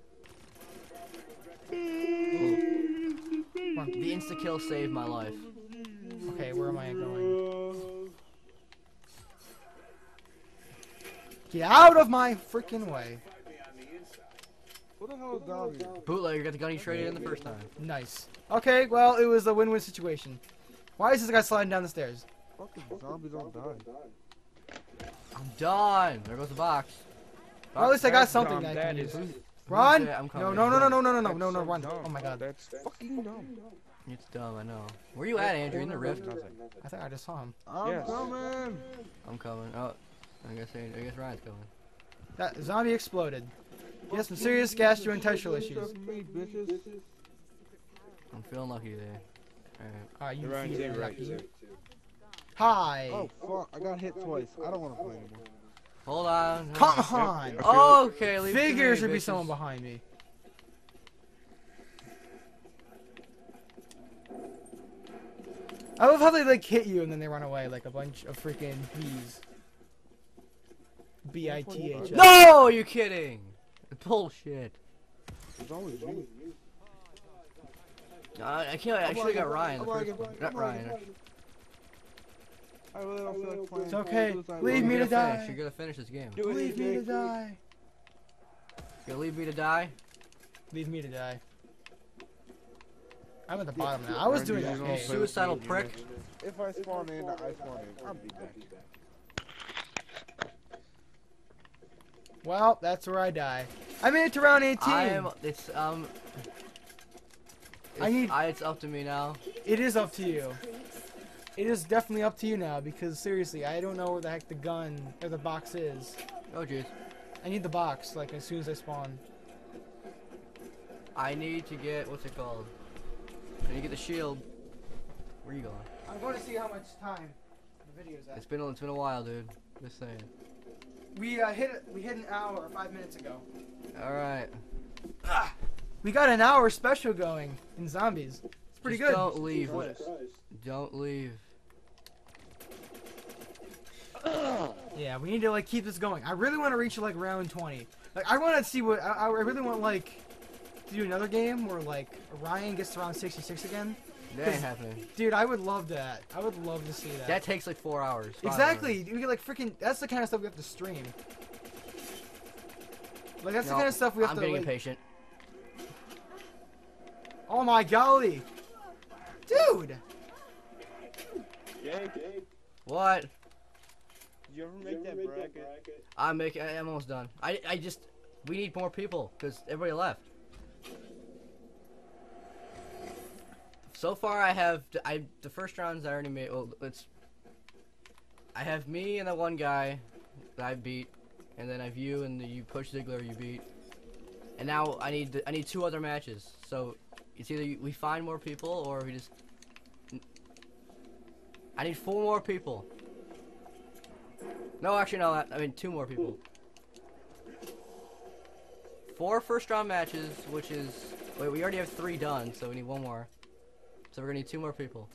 Come on. The insta kill saved my life. Okay, where am I going? Get out of my freaking way. What the hell is down here? Bootlegger got the gun you traded in the first time. Nice. Okay, well, it was a win-win situation. Why is this guy sliding down the stairs? Fucking zombies don't die. I'm done. There goes the box. Well, at least I got That's something dumb. that I That can is- use. Who's Run! that? I'm No, coming. no, no, no, no, no, no, no, That's no, no, so run. dumb. Oh my god. That's fucking dumb. It's dumb, I know. Where you at, Andrew? In the rift? Nothing. I think I just saw him. I'm Yes. coming. I'm coming. Oh, I guess I guess Ryan's coming. That zombie exploded. He has some serious gastrointestinal issues. Me, bitches. I'm feeling lucky today. Alright. Ah, you Ryan, feed you're it right, lucky. too. Hi. Oh fuck! I got hit twice. I don't want to play anymore. Hold on. Come hold on. Yep. on. Okay, leave it to Figures me, should be bitches. someone behind me. I love how they like hit you and then they run away like a bunch of freaking bees. B I T H. No, you're kidding. Bullshit. It's always you. Uh, I can't. I I'm should have got lagging, Ryan. I'm The first lagging, one. I'm Not lagging. Ryan. I really don't feel like playing. It's okay. Suicide Leave Road. me You're to gonna finish. die. You're gonna finish this game. Do it, Leave me to Jake. die. You're gonna leave me to die. Leave me to die. I'm at the bottom now. I was doing Randy, you okay. don't play Suicidal with me, prick. man. If I spawn in, I spawn in. I'll be back. Well, that's where I die. I made it to round eighteen. I am. It's um. I need. I, it's up to me now. It is up to you. It is definitely up to you now because seriously, I don't know where the heck the gun or the box is. Oh jeez. I need the box like as soon as I spawn. I need to get what's it called? I need to get the shield. Where are you going? I'm going to see how much time the video's at. It's been a- it's been a while, dude. Just saying. We uh, hit we hit an hour five minutes ago. All right. Ah, we got an hour special going in zombies. It's pretty Just good. Don't leave. Don't leave. Yeah, we need to like keep this going. I really want to reach like round twenty. Like I want to see what I, I really want like to do another game where like Ryan gets to round sixty-six again. That ain't happening. Dude, I would love that. I would love to see that. That takes like four hours. five Exactly. hours. We get like freaking. That's the kind of stuff we have to stream. Like that's No, the kind of stuff we have I'm to. getting Like, impatient. oh my golly, dude! Jake, What? did you ever make that bracket? I'm making. I'm almost done. I I just we need more people because everybody left. So far, I have I the first rounds I already made. Well, it's I have me and that one guy that I beat, and then I have you and the, you push Ziggler you beat, and now I need I need two other matches. So it's either you, we find more people or we just. I need four more people. No, actually no. I, I mean two more people. Four first round matches, which is wait we already have three done, so we need one more. So we're gonna need two more people.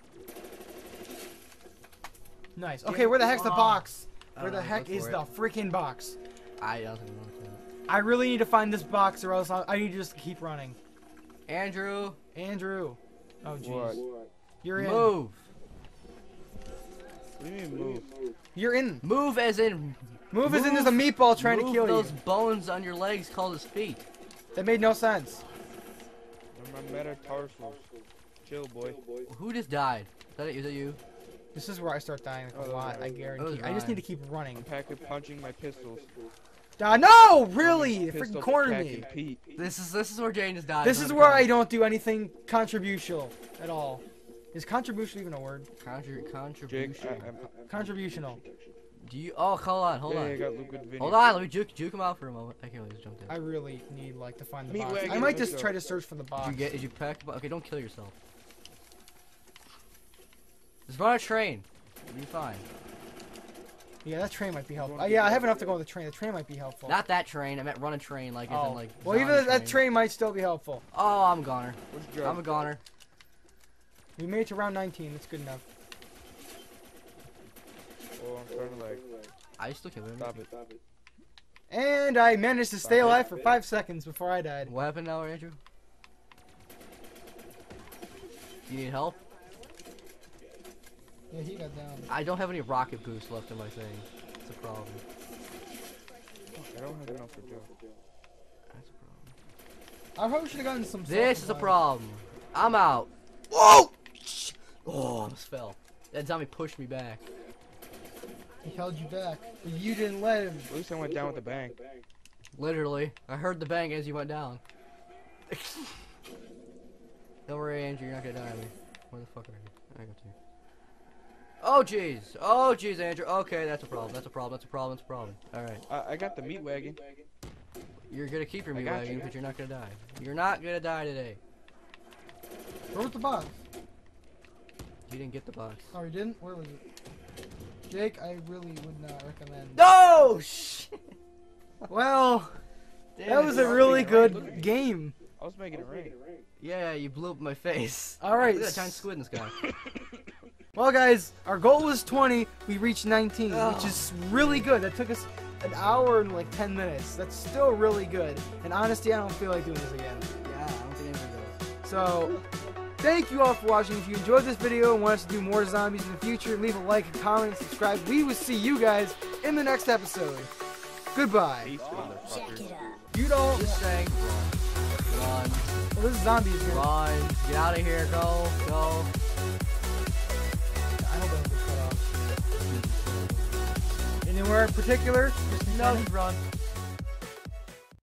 Nice. Okay, where the heck's the box? I Where don't the know, heck look is for the it. freaking box? I don't know. I really need to find this box, or else I, I need to just keep running. Andrew, Andrew. Oh What? jeez. You're in. move. What do you mean move? You're in. Move as in Move as in there's a meatball trying move to kill those you. bones on your legs called his feet. That made no sense. My metatarsals. Chill, boy. Who just died? Is that, it? Is that you? This is where I start dying like, a Oh, lot. I that guarantee. was I just need to Ryan. keep running. I'm packing punching my pistols. Ah, no, really, it Pistol freaking cornered attacking me. Pete. This is this is where Jane just died. This is where I don't do anything contributional at all. Is contribution even a word? Contri Jake, contribution. I, I'm, Contributional. Do you? Oh, hold on, hold yeah, on. I got Luke with Vinny. Hold on, let me juke juke him out for a moment. I can't really just jump in. I really need like to find the Meat box. wagon, I might let's just go. try to search for the box. Did you get? Did you pack? the bo- Okay, don't kill yourself. Just run a train. You'll be fine. Yeah, that train might be helpful. Uh, yeah, I have enough to go on the train. The train might be helpful. Not that train. I meant run a train, like as oh. in like. well, even zombie that train might still be helpful. Oh, I'm a goner. Where's Joe? I'm a goner. We made it to round nineteen. That's good enough. Oh, I'm starting to like. I still kill him. Stop it. And I managed to stay Stop it. alive for five seconds before I died. What happened now, Andrew? You need help? Yeah, he got down. I don't have any rocket boost left in my thing. It's a problem. I don't have enough for Joe. That's a problem. I probably should have gotten some. This is a self-revive. problem. I'm out. Whoa! Oh, I almost fell. That zombie pushed me back. He held you back, but you didn't let him. At least I went down with a bang. Literally. I heard the bang as you went down. Don't worry, Andrew. You're not gonna die on me. Where the fuck are you? I got you. Oh, jeez. Oh, jeez, Andrew. Okay, that's a problem. That's a problem. That's a problem. That's a problem. Alright. I, I got the meat wagon. You're gonna keep your I meat got wagon, you. but you're not gonna die. You're not gonna die today. Where was the box? You didn't get the box. Oh, you didn't? Where was it? Jake, I really would not recommend. No! Shit! Well, Damn that it, was you a are really making it rain. good game. I was making it rain. Yeah, you blew up my face. All right. Look at that giant squid in the sky. Well, guys, our goal was twenty. We reached nineteen, Oh. which is really good. That took us an hour and like ten minutes. That's still really good. And honestly, I don't feel like doing this again. Yeah, I don't think anybody does. So, thank you all for watching. If you enjoyed this video and want us to do more zombies in the future, leave a like, a comment, and subscribe. We will see you guys in the next episode. Goodbye. Peace, motherfuckers. You don't. Just saying. Run. Well, this is zombies here. Run. Get out of here. Go. Go. I hope I don't get cut off. Anywhere in particular? Just in No, front? just run.